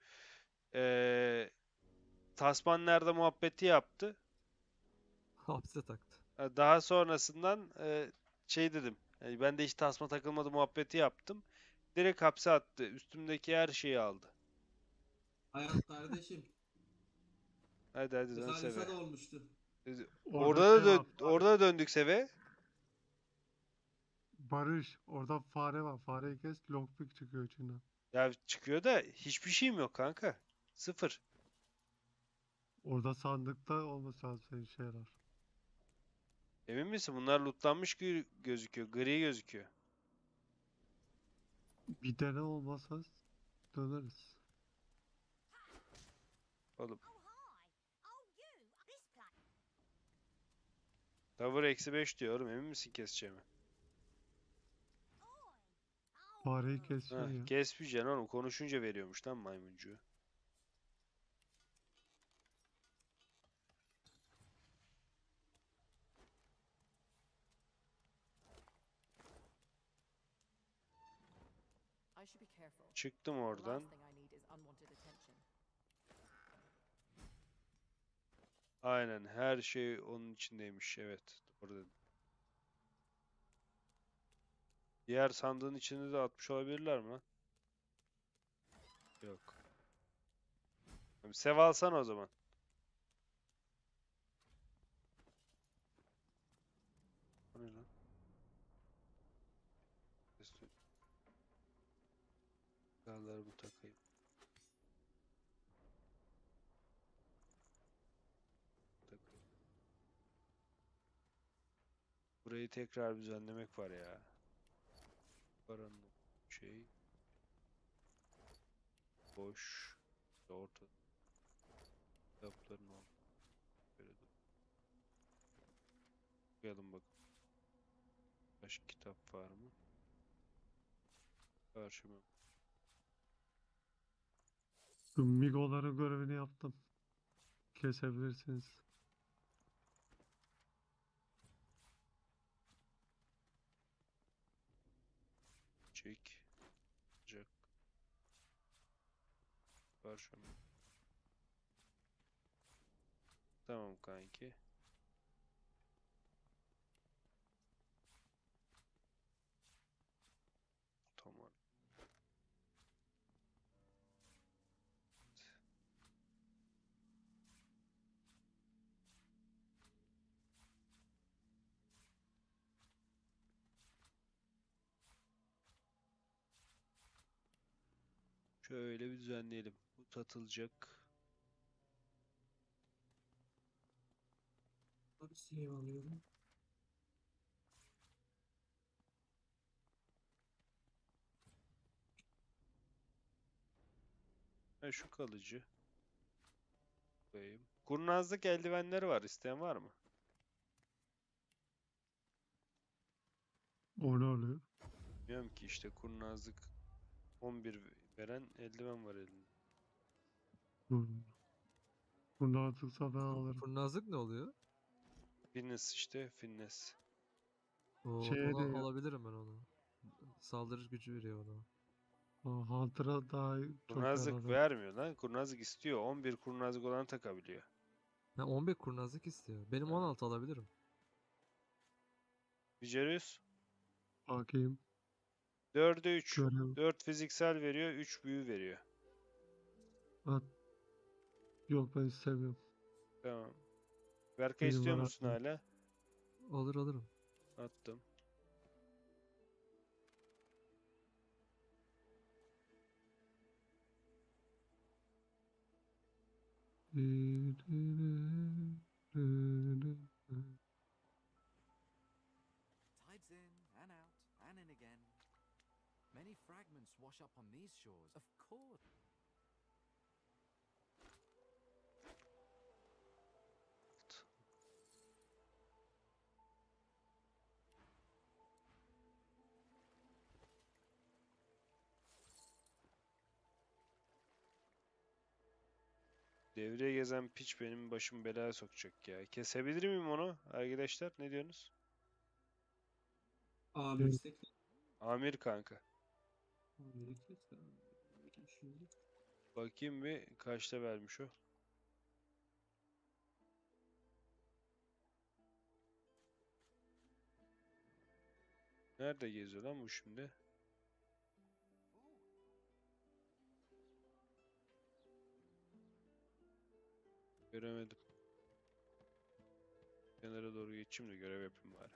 A: Tasman nerede muhabbeti yaptı.
B: Hapse taktı.
A: Daha sonrasından şey dedim. Yani ben de hiç tasma takılmadı muhabbeti yaptım. Direkt hapse attı. Üstümdeki her şeyi aldı.
D: Hayat kardeşim.
A: Hadi hadi dön
D: Salisa
A: Seve.
D: da olmuştu.
A: Orada da döndük Seve.
C: Barış, orada fare var. Fareyi kes, lockpick çıkıyor içinden.
A: Ya çıkıyor da hiçbir şeyim yok kanka. Sıfır.
C: Orada sandıkta olması lazım senin şeyler.
A: Emin misin? Bunlar lootlanmış gözüküyor. Gri gözüküyor.
C: Bir tane olmazsa döneriz.
A: Oğlum.
G: Oh, hi. Oh, you. This place.
A: Tower -5 diyor oğlum. Emin misin keseceğimi?
G: Oh,
C: Fareyi
G: good.
C: keseceksin ya.
A: Kesmeyeceksin oğlum. Konuşunca veriyormuş lan maymuncuğu.
H: I should be careful.
A: Çıktım
H: The
A: oradan.
H: last thing I need is unwanted attention.
A: Aynen. Her şey onun içindeymiş. Evet. Doğru dedin. Diğer sandığın içinde de atmış olabilirler mi lan? Yok. Abi sev alsana o zaman. O ne lan? Silahları bu takayım. Takayım. Burayı tekrar düzenlemek var ya. Paranın şey. Boş. Orta. Kitapların oldu. Böyle dur. Okuyalım bakalım. Başka kitap var mı? Karşıma.
C: Şu Migo'ların görevini yaptım. Kesebilirsiniz.
A: Çek. Jack. Karşıma. Tamam kanki. Tamam. Şöyle bir düzenleyelim. Bu satılacak.
D: Bir save alıyorum.
A: Ha, şu kalıcı. Koyayım. Kurnazlık eldivenleri var. İsteyen var mı?
C: O ne oluyor?
A: Bilmiyorum ki işte kurnazlık 11 veren eldiven var elinde.
C: Hmm. Bunu artıksa ben alırım.
B: Kurnazlık ne oluyor?
A: Finesse işte. Finesse.
C: Şeye de
B: Alabilirim ben onu. Saldırı gücü veriyor ona.
C: Hunter'a daha çok
A: Kurnazlık
C: yaradı.
A: vermiyor lan. Kurnazlık istiyor. 11 kurnazlık olan takabiliyor.
B: Ha, 11 kurnazlık istiyor. Benim
A: Evet.
B: 16 alabilirim.
A: Vicerius.
C: Bakayım.
A: 4'e 3.
C: Görev.
A: 4 fiziksel veriyor. 3 büyü veriyor.
C: At. Yok ben istemiyorum.
A: Tamam. Berkay
C: Benim
A: istiyor
C: var
A: musun
C: aklım.
A: hala?
B: Alırım.
A: Attım.
E: Tides in and out and in again. Many fragments wash up on these shores. Of course.
A: Devreye gezen piç benim başımı belaya sokacak ya. Kesebilir miyim onu arkadaşlar? Ne diyorsunuz?
D: Amirsek.
A: Amir kanka.
D: Amirsek. Şimdi.
A: Bakayım bir kaçta vermiş o. Nerede geziyor lan bu şimdi? Göremedim. Kenara doğru geçeyim de görev yapayım bari.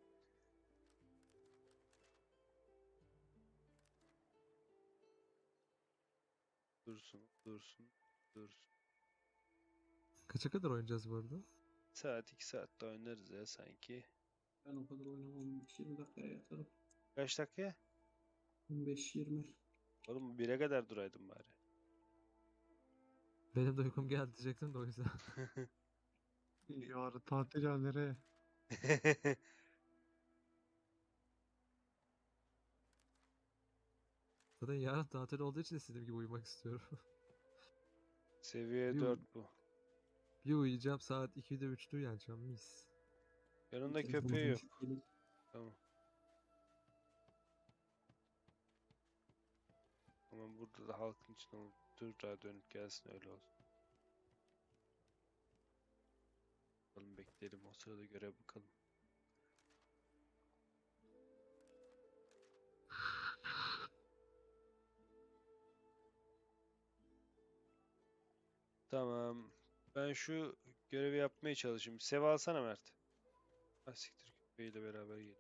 A: Dursun, dursun, dursun.
B: Kaça kadar oynayacağız bu arada?
A: Saat 2 saatte oynarız ya sanki.
D: Ben o kadar oynamam. 20 dakikaya yatarım.
A: Kaç dakika?
D: 15-20.
A: Oğlum 1'e kadar duraydım bari.
B: Benim de uykum geldi diyecektim de o yüzden.
C: Yarın tatil ya nereye?
B: Zaten yarın tatil olduğu için istediğim gibi uyumak istiyorum.
A: Seviye
B: Bir,
A: 4
B: uy-
A: bu.
B: bir uyuyacağım saat 2'de 3'te uyanacağım mis.
A: Yanında
D: Telefonu
A: köpeği yok.
D: konuşup gelin.
A: Tamam. Ama burada da halkın içinde olup dur daha dönüp gelsin öyle olsun. Bakalım bekleyelim o sırada görev bakalım. Tamam. Ben şu görevi yapmaya çalışayım. Sev alsana Mert. Ha siktir köpeğiyle beraber gel.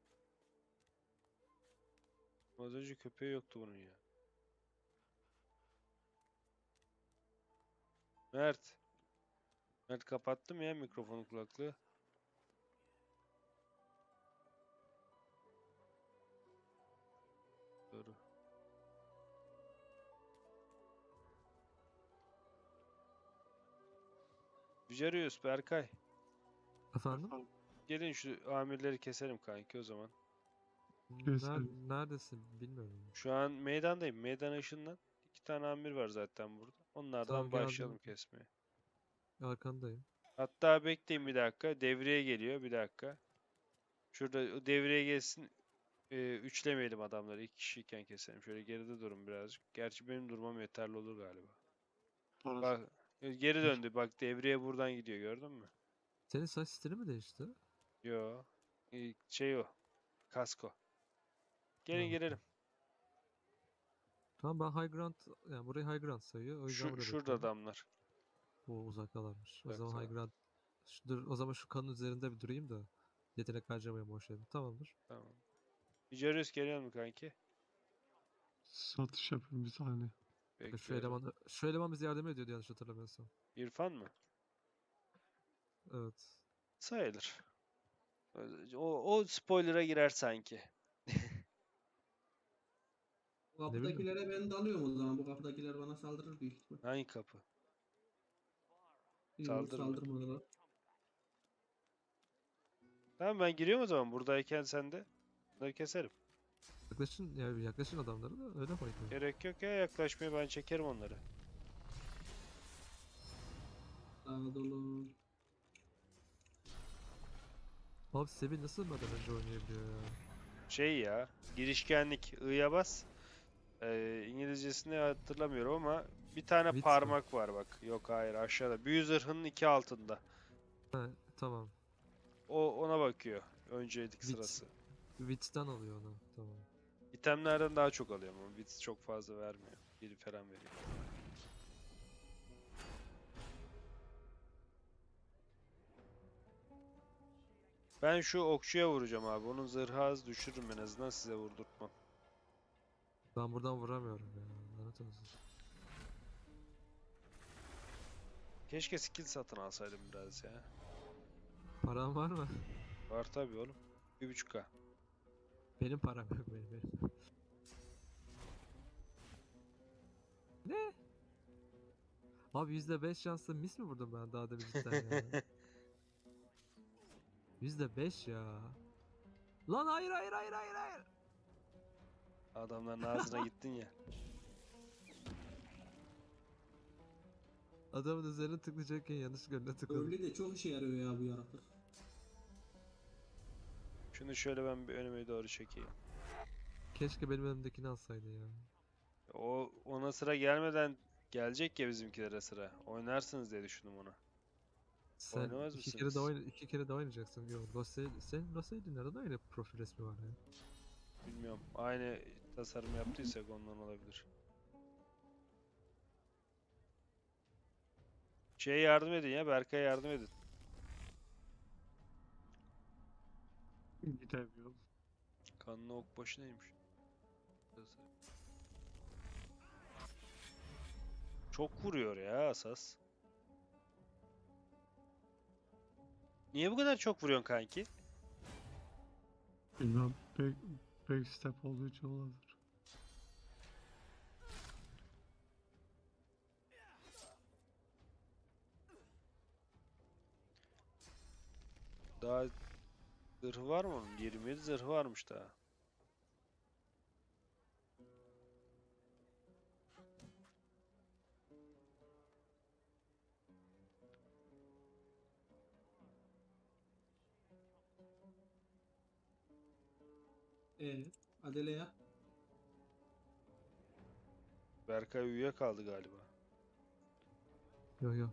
A: Az önce köpeği yoktu bunun ya. Mert. Mert kapattım ya mikrofonu kulaklığı. Doğru. Vicarius Berkay.
B: Efendim?
C: Efendim,
A: Gelin şu amirleri keselim kanki o zaman.
C: Keselim.
B: Neredesin bilmiyorum.
A: Şu an meydandayım. Meydan ışığından 2 tane amir var zaten burada. Onlardan
B: Tamam
A: başlayalım
B: geldim.
A: kesmeye.
B: Arkandayım.
A: Hatta bekleyin bir dakika. Devreye geliyor bir dakika. Şurada o devreye gelsin. Üçlemeyelim adamları. 2 kişiyken keselim. Şöyle geride durun birazcık. Gerçi benim durmam yeterli olur galiba.
C: Orası.
A: Bak geri döndü. Bak devreye buradan gidiyor gördün mü?
B: Senin saç stili mi değişti?
A: Yo. Şey o. Kasko. Gelin
B: Ha,
A: girelim.
B: tamam ben high ground yani burayı high ground sayıyor. O yüzden buraya
A: Şurada
B: bekliyorum.
A: adamlar.
B: O uzaktalarmış. O zaman high
A: Uzaktalar.
B: ground dur o zaman şu kanın üzerinde bir durayım da yetenek harcamayayım boş yerim. Tamamdır.
A: Tamam. Vicarius geliyor mu kanki?
C: Satış yapayım bir saniye.
A: Bekliyorum.
B: Şu eleman bize yardım ediyordu yanlış hatırlamıyorsam.
A: İrfan mı?
B: Evet.
A: Sayılır. O spoiler'a girer sanki.
D: Bu
B: Ne bileyim.
D: kapıdakilere ben dalıyorum o zaman. Bu kapıdakiler bana saldırır büyük ihtimal.
A: Hangi kapı?
D: Yok
A: Saldırmıyor.
D: saldırmadılar.
A: Tamam ben giriyorum o zaman. Buradayken sen de. Bunları keserim.
B: Yaklaşın ya yaklaşın adamlara da öyle oynayın.
A: Gerek yok ya yaklaşmaya ben çekerim onları.
D: Sağa dolu.
B: Abi Sebi nasıl maden önce oynayabiliyor ya?
A: Şey ya. Girişkenlik. I'ya bas. İngilizcesini hatırlamıyorum ama bir tane
B: Wits mi?
A: parmak var bak. Yok hayır aşağıda. Büyü zırhının 2 altında.
B: He tamam.
A: Ona bakıyor. Öncelik
B: Wits.
A: sırası.
B: Wits'ten alıyor onu. Tamam.
A: İtemlerden daha çok alıyorum ama Wits çok fazla vermiyor. 1 falan veriyor. Ben şu okçuya vuracağım abi. Onun zırhı az düşürürüm en azından size vurdurtmam.
B: Ben buradan vuramıyorum ya. Lanet olsun.
A: Keşke skill satın alsaydım biraz ya.
B: Param var mı?
A: Var tabii oğlum. 1.5K.
B: Benim param yok benim. Ne? Abi %5 şansla mis mi vurdum ben daha da bir cidden ya? %5 ya. Lan hayır hayır hayır hayır hayır.
A: Adamların ağzına gittin ya.
B: Adamın üzerine tıklayacakken yanlışlıkla önüne tıkladım.
D: Öyle de çok işe yarıyor ya bu yaratık.
A: Şunu şöyle ben bir önüme doğru çekeyim.
B: Keşke benim önümdekini alsaydı ya.
A: Ona sıra gelmeden gelecek ya bizimkilere sıra. Oynarsınız diye düşündüm ona.
B: Sen
A: Oynamaz
B: iki kere de
A: mısınız?
B: iki kere de oynayacaksın. Yok, senin Lossai'nin nerede aynı profil resmi var ya.
A: Bilmiyorum. Aynı tasarım yaptıysak ondan olabilir. Şeye yardım edin ya. Berkay'a yardım edin.
C: Gidemiyorum.
A: Kanlı ok başı neymiş? Çok vuruyor ya Asas. Niye bu kadar çok vuruyorsun kanki?
C: Bilmem. Backstep olduğu için olabilir.
A: Daha zırhı var mı onun? 27 zırhı varmış daha.
D: Adele ya.
A: Berkay uyuyakaldı galiba.
B: Yo yo.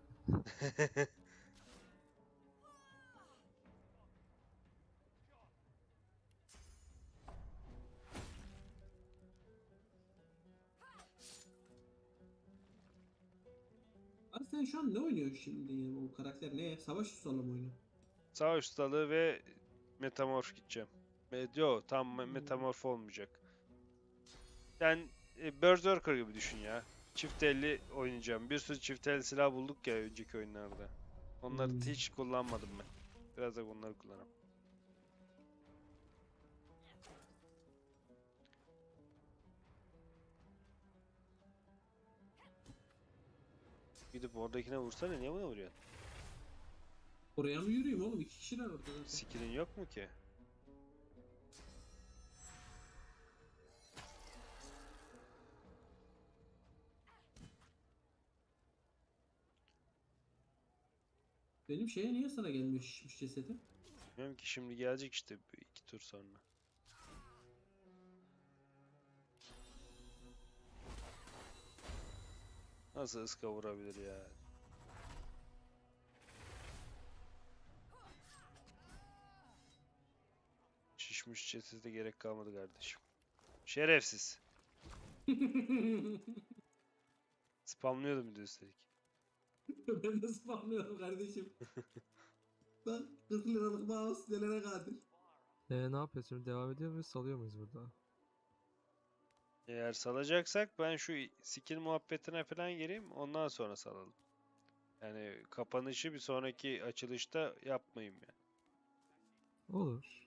D: Abi sen şu an ne oynuyorsun şimdi? Yani o karakter ne? Savaş ustalı mı oynuyor?
A: Savaş ustalığı ve metamorf gideceğim. Yo tam metamorf olmayacak. Yani Berserker gibi düşün ya. Çift elli oynayacağım. Bir sürü çift el silah bulduk ya önceki oyunlarda. Onları hiç kullanmadım ben. Biraz da bunları kullanırım. Gidip oradakine vursana, niye buna vuruyorsun?
D: Oraya mı yürüyeyim oğlum? 2 kişiler orada zaten.
A: Skill'in yok mu ki?
D: Benim şeye niye sana gelmiyor şişmiş cesedim?
A: Bilmiyorum ki, şimdi gelecek işte 2 tur sonra. Nasıl ıska vurabilir ya? Şişmiş cesede gerek kalmadı kardeşim. Şerefsiz. Spamlıyordum bir de üstelik.
D: Ben de spamlıyorum kardeşim. Bak 40 liralık mouse nelere kadir.
B: Ne yapıyoruz şimdi? Devam ediyor muyuz? Salıyor muyuz burada?
A: Eğer salacaksak ben şu skill muhabbetine falan gireyim, ondan sonra salalım. Yani kapanışı bir sonraki açılışta yapmayayım yani.
B: Olur.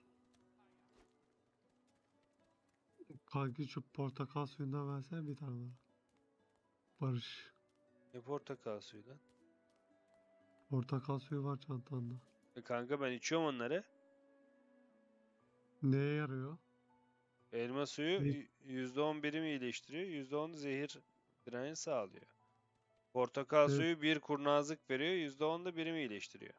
C: Kanki şu portakal suyundan versene bir tane daha. Barış.
A: Ne portakal suyu lan?
C: Portakal suyu var çantanda.
A: Kanka ben içiyorum onları.
C: Neye yarıyor?
A: Elma suyu
C: Ne?
A: %10 birim iyileştiriyor, %10 zehir direnci sağlıyor. Portakal
C: Evet.
A: suyu bir kurnazlık veriyor, %10 da birim iyileştiriyor.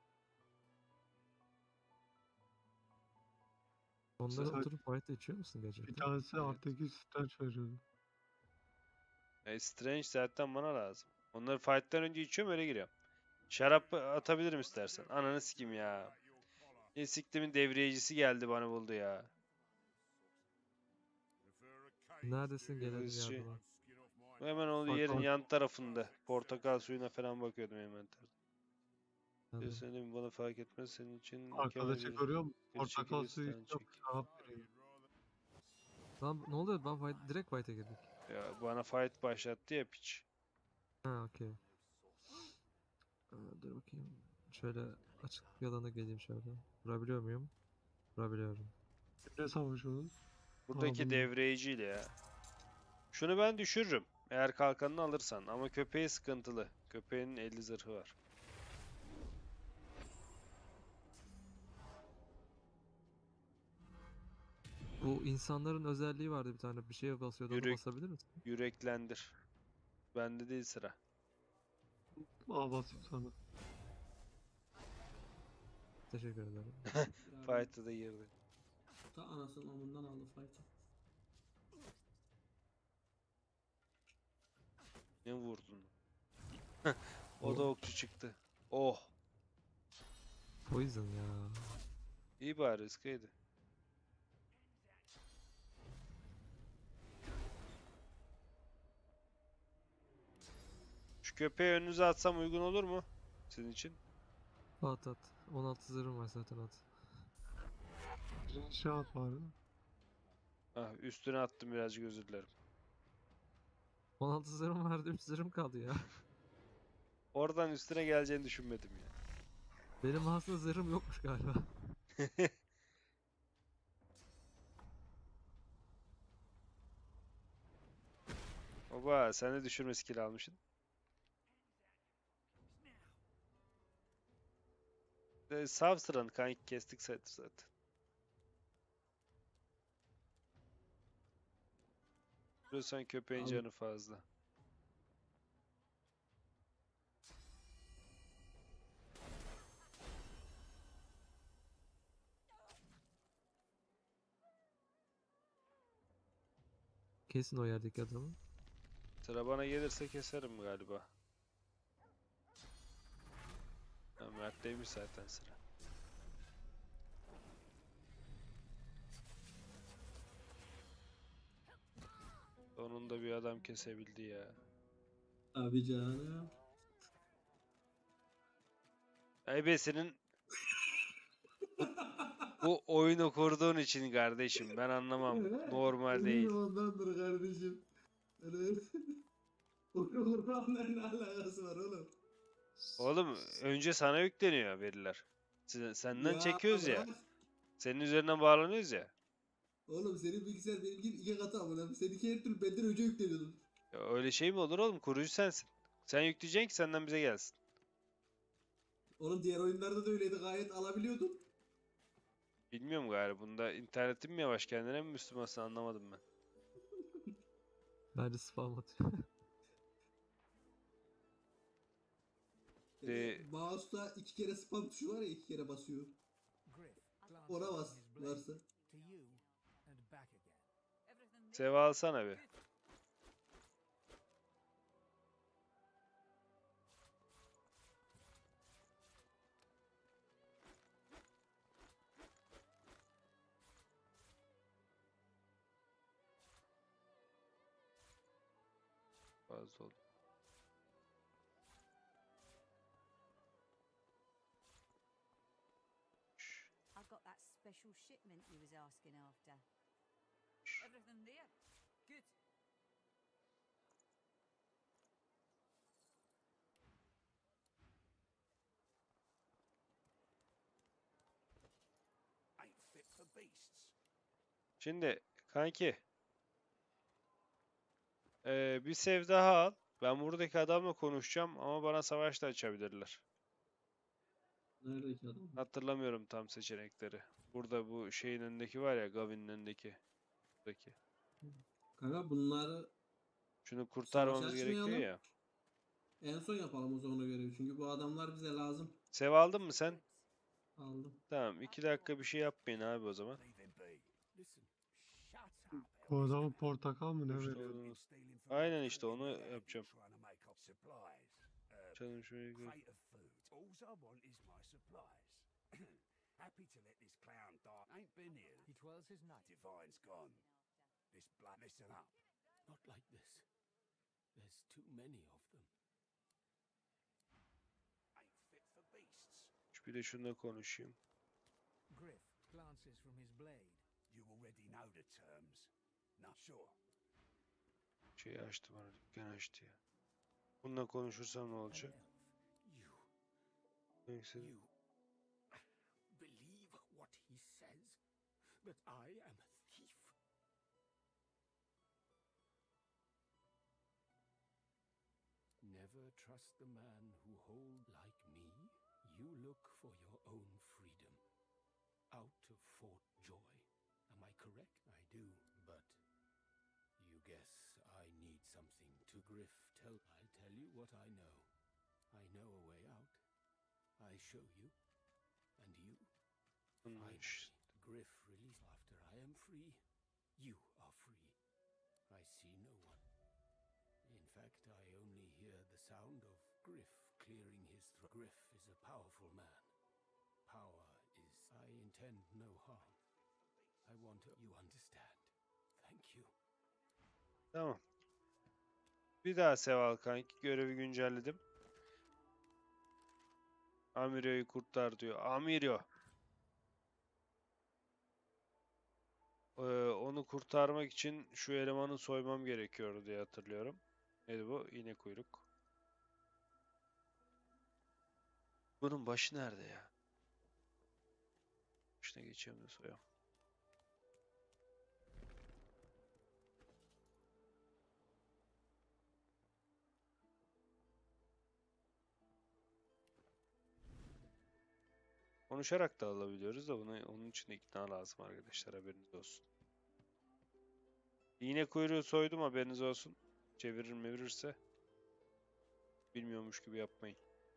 B: Onları
C: Sen-
B: oturup fight'ta içiyor musun
C: Bir
B: gerçekten?
C: tanesi
A: Evet.
C: artı stretch veriyordu.
A: Strange zaten bana lazım. Onları fight'tan önce içiyorum, öyle giriyorum. Şarap atabilirim istersen. Ananı sikim ya. Siktimin devriyecisi geldi, bana buldu ya.
B: Neredesin? Gelelim
A: Hızlı.
B: yardıma.
A: Hemen olduğu
C: Bak
A: yerin
C: bak.
A: yan tarafında. Portakal suyuna falan bakıyordum hemen.
B: Hadi.
A: Senin bana fark etmez, senin için mükemmel
C: Arkadaşı
A: bir
C: görüyor musun?
A: bir
C: Portakal
A: çekilirsin,
C: suyu
A: sen
C: yok.
A: çek.
C: Şarap veriyor.
B: Lan ne oluyor? Direkt fight'e girdik.
A: Ya bana fight başlattı ya piç.
B: Ha okey. Dur bakayım. Şöyle açık bir alana geleyim şöyle. Vurabiliyor muyum? Vurabiliyorum.
C: Ne savaşıyorsunuz?
A: Buradaki
C: bunu-
A: devreyiciyle ya. Şunu ben düşürürüm. Eğer kalkanını alırsan. Ama köpeği sıkıntılı. Köpeğin 50 zırhı var.
B: Bu insanların özelliği vardı bir tane. Bir şeye basıyordu. Onu
A: Yürek-
B: basabilir misin?
A: Yüreklendir. Bende değil sıra.
C: Al basayım sana.
B: Teşekkür ederim.
A: Fight'a da girdi.
D: Ta anasının amından aldı fight'ı.
A: Ne vurdun? O da okçu çıktı. Oh.
B: Poison ya.
A: İyi bari, ıskaydı. Şu köpeği önünüze atsam uygun olur mu? Sizin için.
B: At at. 16 zırhım var zaten at.
C: Birinci şahat vardı.
A: Ah, üstüne attım, birazcık özür dilerim.
B: 16 zırhım vardı. 3 zırhım kaldı ya.
A: Oradan üstüne geleceğini düşünmedim ya.
B: Benim aslında zırhım yokmuş galiba.
A: Oba sen de düşürme skill almışsın. Savsıran kanki kestik zaten. Biliyorsan köpeğin
D: Al.
A: canı fazla.
B: Kesin o yerdeki adamı.
A: Sıra bana gelirse keserim galiba. Ha, Mert'teymiş zaten sıra. Sonunda bir adam kesebildi ya.
D: Abi canım.
A: Ebe senin bu oyunu kurduğun için kardeşim ben anlamam. Normal değil.
D: Eminim ondandır kardeşim. Öyle. Oyunu kurbanla ne alakası var oğlum?
A: Oğlum önce sana yükleniyor veriler. Senden
D: Ya
A: çekiyoruz ya.
D: bırak.
A: Senin üzerinden bağlanıyoruz ya.
D: Oğlum senin bilgisayar benimki iki katı amına. Seninki her türlü benden önce yükleniyordum.
A: Ya öyle şey mi olur oğlum? Kurucu sensin. Sen yükleyeceksin ki senden bize gelsin.
D: Oğlum diğer oyunlarda da öyleydi, gayet alabiliyordum.
A: Bilmiyorum galiba. Bunda internetin mi yavaş kendine mi Müslümansın anlamadım ben.
B: Bence spam atıyor.
D: Mouse'da iki kere spam tuşu var ya, iki kere basıyor. Ona bas varsa.
A: Seva alsana bir. Fazla oldu.
G: I got that special shipment you was asking after. Everything there? Good.
A: Şimdi kanki bir sev daha al. Ben buradaki adamla konuşacağım ama bana savaş da açabilirler.
D: Neredeki adam?
A: Hatırlamıyorum tam seçenekleri. Burada bu şeyin önündeki var ya Gavin'in önündeki. Buradaki.
D: Kanka bunları
A: Şunu
D: savaş
A: kurtarmamız gerekiyor
D: açmayalım.
A: ya.
D: En son yapalım o zaman o görevi. Çünkü bu adamlar bize lazım.
A: Sev aldın mı sen?
D: Aldım.
A: Tamam 2 dakika bir şey yapmayın abi o zaman.
C: Bu adamın portakal mı ne
A: İşte
C: veriyor?
A: Aynen işte onu yapacağım. Canım şuraya gör.
E: Happy to let this clown die. Ain't been here. He twirls his knife. Divine's gone. This blood, listen up. Not like this. There's too many of them. Ain't fit for beasts.
A: Bir de şununla konuşayım.
E: Griff glances from his blade. You already know the terms. Not sure.
A: Şey açtı bana dükkan açtı ya. Bununla konuşursam ne olacak?
E: You.
A: Neyse.
E: You believe what he says? That I am a thief? Never trust the man who hold like me. You look for your own freedom. Out of Fort Joy. Am I correct? I do, but you guess I need something to Griff. I'll tell you what I know. I know a way out. I show you. And you? Finally, Griff release. After I am free, you are free. I see no one. In fact, I only hear the sound of Griff clearing his throat. Griff is a powerful man. Power is... I intend no harm. I want to... You understand. Thank you.
A: Tamam. Bir daha Seval kanki. Görevi güncelledim. Amirio'yu kurtar diyor. Amirio. Onu kurtarmak için şu elemanı soymam gerekiyordu diye hatırlıyorum. Neydi bu? İğne kuyruk. Bunun başı nerede ya? Başına geçiyorum da soyam. Konuşarak da alabiliyoruz da onun için de ikna lazım arkadaşlar, haberiniz olsun. İğne kuyruğu soydum, haberiniz olsun. Çevirir mevirirse bilmiyormuş gibi yapmayın.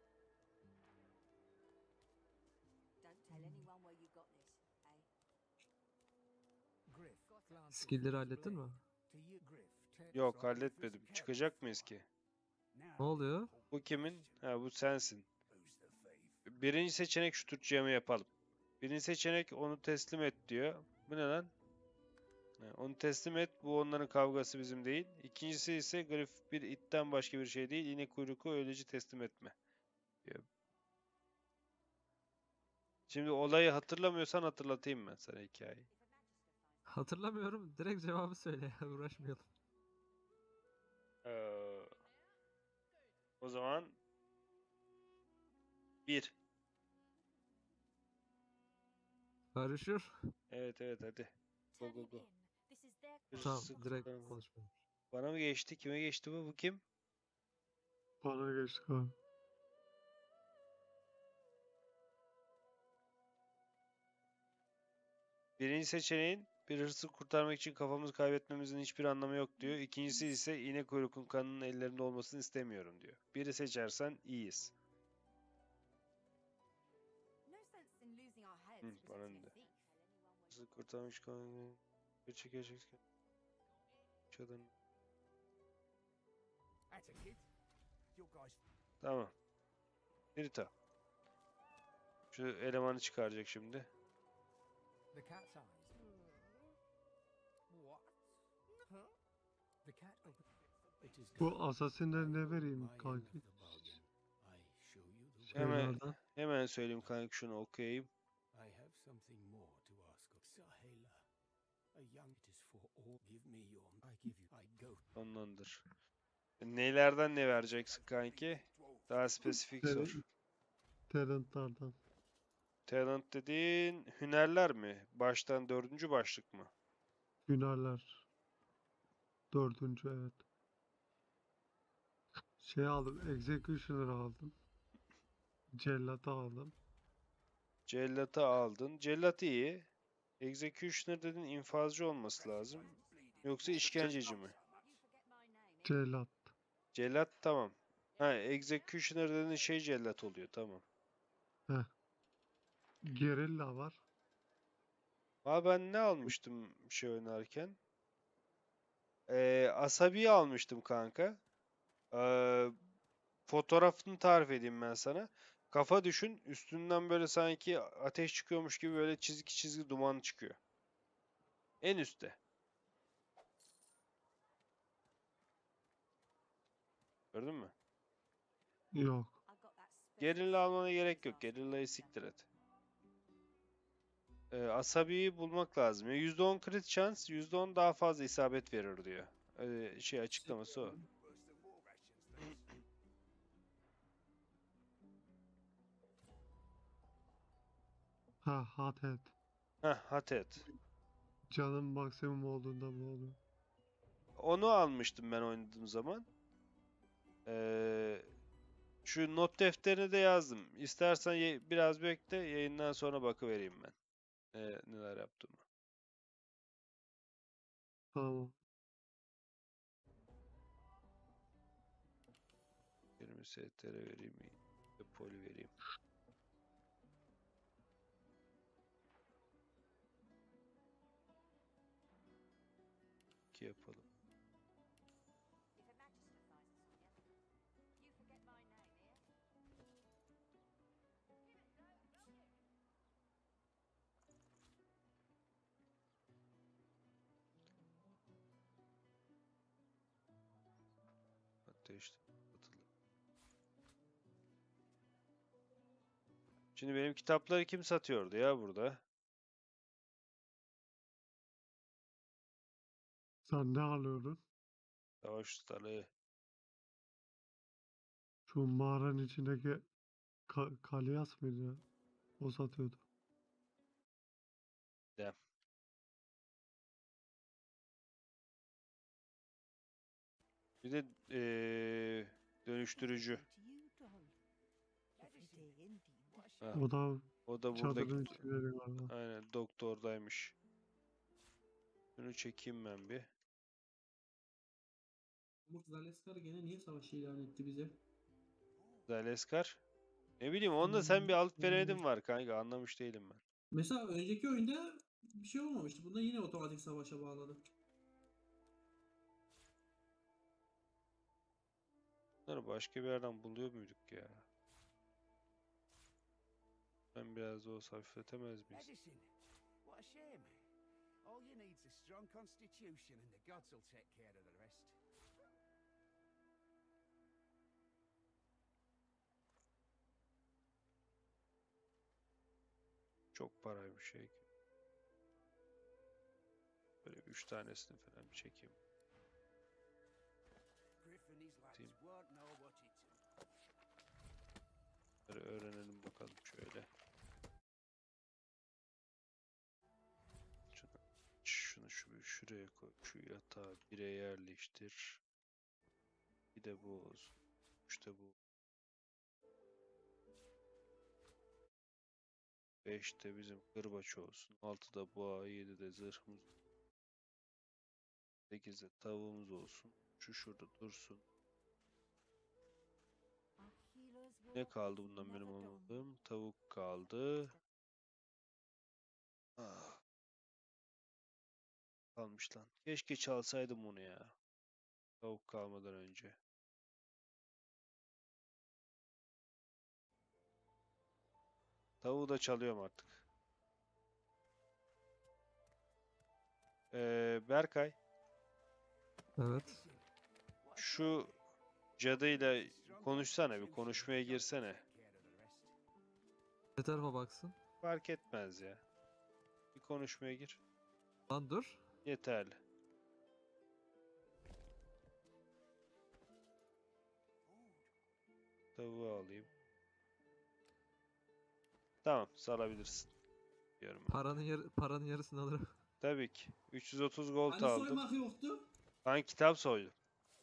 G: Don't tell anyone where you got this, eh?
E: Griff, glance
B: Skill'leri hallettin mi?
E: to you, Griff.
A: Yok, halletmedim. Çıkacak mıyız ki?
B: Ne oluyor?
A: Bu kimin? Ha, bu sensin. Birinci seçenek şu Türkçe'mi yapalım. Birinci seçenek onu teslim et diyor. Bu ne lan? Ha, onu teslim et. Bu onların kavgası, bizim değil. İkincisi ise Griff bir itten başka bir şey değil. İğne kuyruğu öylece teslim etme diyor. Şimdi olayı hatırlamıyorsan hatırlatayım ben sana hikayeyi.
B: Hatırlamıyorum. Direkt cevabı söyle ya. Uğraşmayalım.
A: Ee, O zaman 1.
B: Karışır.
A: Evet hadi. Go go go.
B: Tamam,
A: Hırsız
B: direkt
A: kurtarma.
B: konuşmayalım.
A: Bana mı geçti? Kime geçti bu? Bu kim?
C: Bana geçti abi.
A: Birinci seçeneğin bir hırsızı kurtarmak için kafamızı kaybetmemizin hiçbir anlamı yok diyor. İkincisi ise iğne kuyrukun kanının ellerinde olmasını istemiyorum diyor. Biri seçersen iyiyiz. Bana ne? Hırsızı kurtarmak için kanını gerçekleşecek. Çadırın.
E: That's a kid. Your guys.
A: Tamam. Rita. Şu elemanı çıkaracak şimdi.
E: The cat's eyes. What? Huh? The cat opened. It is
C: Bu asasinleri ne vereyim kanki?
A: Hemen
C: Şeylerden.
A: hemen söyleyeyim kanka, şunu okuyayım.
E: I have something more to ask of Sahela. A young it is for all. Give me your. I give you. I go.
A: Ondandır. Nelerden ne vereceksin kanki? Daha spesifik sor.
C: Talentlardan.
A: Talent dediğin hünerler mi? Baştan 4. başlık mı?
C: Hünerler. 4. evet. Şey aldım. Executioner aldım. Cellat'ı aldım.
A: Cellat'ı aldın. Cellat iyi. Executioner dedin, infazcı olması lazım. Yoksa işkenceci mi?
C: Cellat.
A: Cellat tamam. Ha, Executioner dediğin şey cellat oluyor, tamam.
C: Heh. Gerilla var.
A: Aa, ben ne almıştım şey oynarken? Asabi almıştım kanka. Fotoğrafını tarif edeyim ben sana. Kafa düşün, üstünden böyle sanki ateş çıkıyormuş gibi böyle çizgi çizgi duman çıkıyor. En üstte. Gördün mü?
C: Yok.
A: Gerilla almana gerek yok. Gerilla'yı siktir et. Asabi'yi bulmak lazım. Ya %10 crit şans, %10 daha fazla isabet verir diyor. Şey açıklaması o.
C: Ha, Hothead.
A: Heh, Hatet.
C: Canım maksimum olduğunda bu oluyor.
A: Onu almıştım ben oynadığım zaman. Şu not defterine de yazdım. İstersen biraz bekle, yayından sonra bakıvereyim ben. Neler yaptığımı.
C: Tamam.
A: 20 STR vereyim. Poli vereyim. İki yapalım. Ateşte atılı. Şimdi benim kitapları kim satıyordu ya burada?
C: Sen ne alıyordun?
A: Savaş ustalığı.
C: Şu mağaranın içindeki Kalyas mıydı ya? O satıyordu.
A: Dem. Bir de dönüştürücü.
C: O da
A: O da
C: Çadırın
A: buradaki
C: içleri galiba.
A: aynen doktordaymış. Şunu çekeyim ben bir.
D: Umut Zaleskar gene niye savaş ilan etti bize?
A: Zaleskar. Ne bileyim onda sen bir alıp veremedin var kanka, anlamış değilim ben.
D: Mesela önceki oyunda bir şey olmamıştı. Bunda yine otomatik savaşa bağladı.
A: Bunları başka bir yerden buluyor muyduk ya? Ben biraz da olsa hafifletemez miyiz?
E: Medicine. What a shame. All you need's a strong constitution and the gods will take care of the rest.
A: Çok paraymış şey. Böyle 3 tanesini falan bir çekeyim.
E: Griff and his lads
A: Team.
E: won't know what it's.
A: Bunları öğrenelim bakalım şöyle. Şuraya koy. Şu yatağı 1'e yerleştir. Bir de bu olsun. İşte bu. 5 de bizim kırbaç olsun. 6 da boğa, 7 de zırhımız. 8 de tavuğumuz olsun. Şu şurada dursun. Ne kaldı bundan benim almadığım? Tavuk kaldı. Ah. Kalmış lan. Keşke çalsaydım onu ya. Tavuk kalmadan önce. Tavuğu da çalıyorum artık. Berkay,
B: Evet.
A: şu cadıyla konuşsana, bir konuşmaya girsene.
B: Ne tarafa baksın?
A: Fark etmez ya. Bir konuşmaya gir.
B: Lan dur.
A: Yeterli. Tavuğu alayım. Tamam, salabilirsin. Diyorum ben.
B: Paranın yarısını alırım.
A: Tabii ki. 330 gold
D: Hani
A: aldım.
D: soymak yoktu?
A: Ben kitap soydum.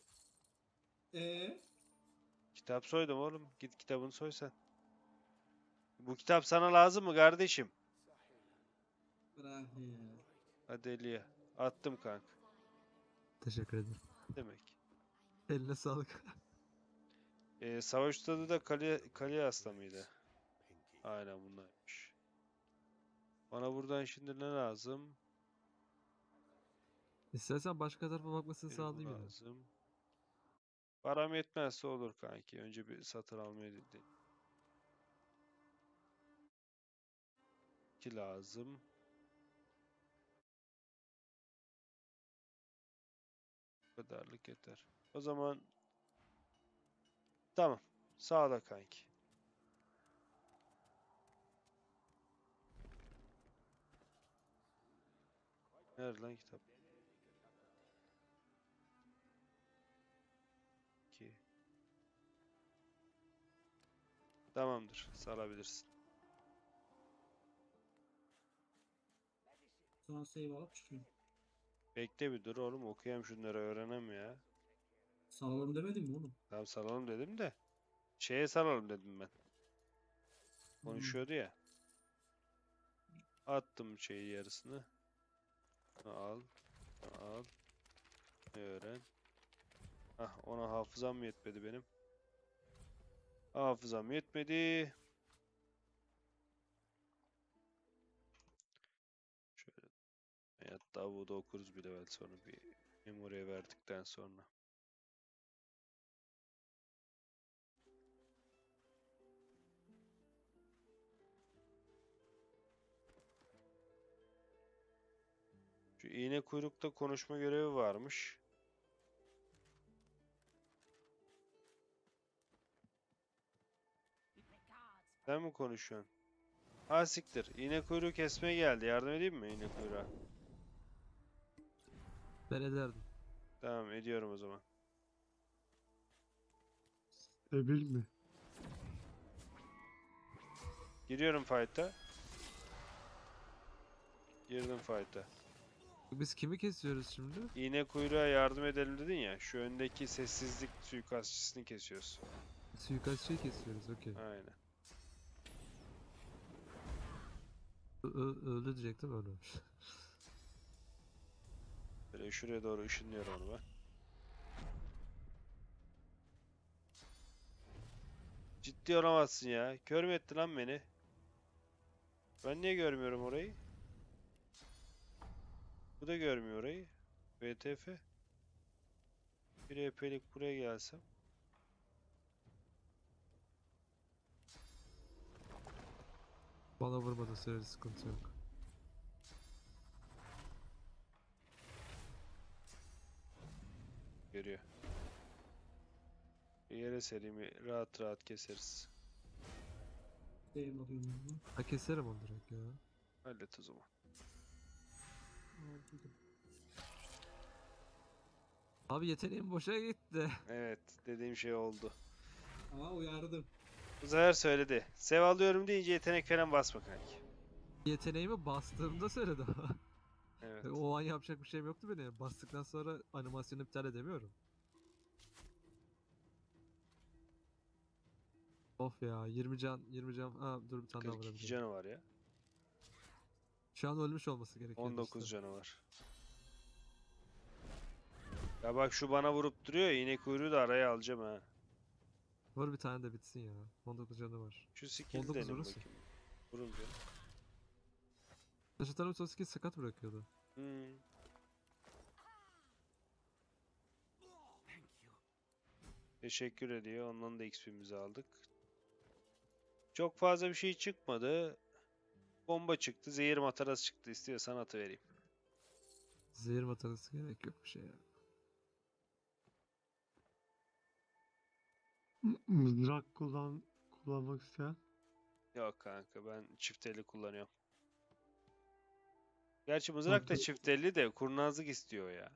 D: Eee?
A: Kitap soydum oğlum. Git kitabını soy sen. Bu kitap sana lazım mı kardeşim?
D: Bırak ya.
A: Hadi Eli'ye. Attım kanka.
B: Teşekkür ederim.
A: Demek.
B: Eline sağlık.
A: Savaş ustadı da Kalias'ta mıydı? Aynen bunlarmış. Bana buradan şimdi ne lazım?
B: İstersen başka tarafa bakmasını
A: Bu
B: sağlayayım ya.
A: lazım. Param yetmezse olur kanki. Önce bir satın almaya dedi. 2 lazım. Bu kadarlık yeter. O zaman tamam. Sağda kanki. Nerede lan kitap? 2. Tamamdır. Salabilirsin.
D: Sonra save alıp çıkıyorum.
A: Bekle bir dur oğlum. Okuyayım şunları, öğrenem ya.
D: Sağlam demedim mi oğlum?
A: Tamam salalım dedim de. Şeye salalım dedim ben. Konuşuyordu ya. Attım şeyi yarısını. Al. Al. Öğren. Ah, ona hafızam yetmedi benim. Hafızam yetmedi. Şöyle. Hatta bu da okuruz bir level sonra, bir memoriye verdikten sonra. Şu iğne kuyrukta konuşma görevi varmış. Sen mi konuşuyorsun? Ha siktir. İğne kuyruğu kesmeye geldi. Yardım edeyim mi iğne kuyruğa?
B: Ben ederdim.
A: Tamam ediyorum o zaman.
C: Ebil mi?
A: Giriyorum fight'a. Girdim fight'a.
B: Biz kimi kesiyoruz şimdi?
A: İğne kuyruğa yardım edelim dedin ya. Şu öndeki sessizlik suikastçısını kesiyoruz.
B: Suikastçıyı kesiyoruz, okey.
A: Aynen.
B: Öldü diyecektim, ölmemiş.
A: Böyle şuraya doğru ışınlıyorum onu ben. Ciddi olamazsın ya. Kör mü etti lan beni? Ben niye görmüyorum orayı? Bu da görmüyor orayı. VTF. Bir EP'lik buraya gelsem.
B: Bana vurmadı sürece sıkıntı yok.
A: Görüyor. Bir yere serimi rahat rahat keseriz.
D: Değil bakayım.
B: Ha, keserim onu direkt ya.
A: Hallet o zaman.
B: Abi yeteneğim boşa gitti.
A: Evet, dediğim şey oldu.
D: Ama uyardım.
A: Bu sefer söyledi. Sev alıyorum deyince yetenek falan basma kanki.
B: Yeteneğimi bastığımda söyledi ama.
A: Evet.
B: O an yapacak bir şeyim yoktu benim. Bastıktan sonra animasyonu iptal edemiyorum. Of ya, 20 can 20 can. Ha, dur, bir tane daha
A: 42
B: vurabilirim.
A: canı var ya.
B: Şu an ölmüş olması gerekiyor
A: 19
B: işte.
A: canı var. Ya bak şu bana vurup duruyor ya, iğne kuyruğu da araya alacağım ha.
B: Vur bir tane de bitsin ya. 19 canı var.
A: Şu skill'i
B: 19
A: deneyim
B: vurursun.
A: bakayım. Vurun diyor.
B: Taşıtanım Sasuke sakat bırakıyordu.
A: Hmm. Teşekkür ediyor. Ondan da XP'mizi aldık. Çok fazla bir şey çıkmadı. Bomba çıktı. Zehir matarası çıktı. İstiyorsan atıvereyim.
B: Zehir matarası gerek yok bir şey ya.
C: Mızrak kullanmak isteyen.
A: Yok kanka, ben çift eli kullanıyorum. Gerçi mızrak da çift elli de kurnazlık istiyor ya.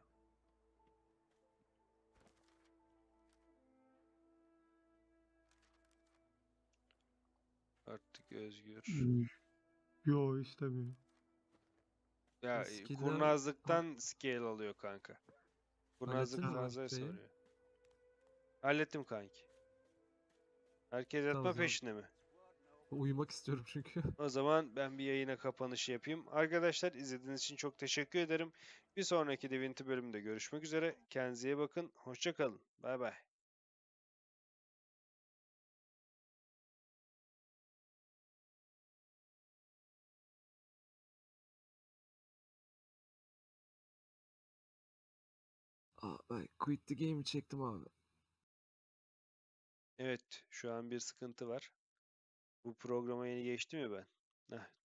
A: Artık özgür.
C: Yo, istemiyor.
A: Ya
B: Skill'ler-
A: kurnazlıktan scale alıyor kanka. Kurnazlık
B: Hallettin mi
A: fazlaysa
B: şeyi?
A: oluyor. Hallettim kanki. Herkes
B: Tamam, o
A: yatma
B: zaman.
A: peşinde mi?
B: Uyumak istiyorum çünkü.
A: O zaman ben bir yayına kapanış yapayım. Arkadaşlar, izlediğiniz için çok teşekkür ederim. Bir sonraki Divinity bölümünde görüşmek üzere. Kendinize iyi bakın. Hoşça kalın. Bay bay.
B: Ben quit the game'i çektim abi.
A: Evet, şu an bir sıkıntı var. Bu programa yeni geçtim ya ben. Heh,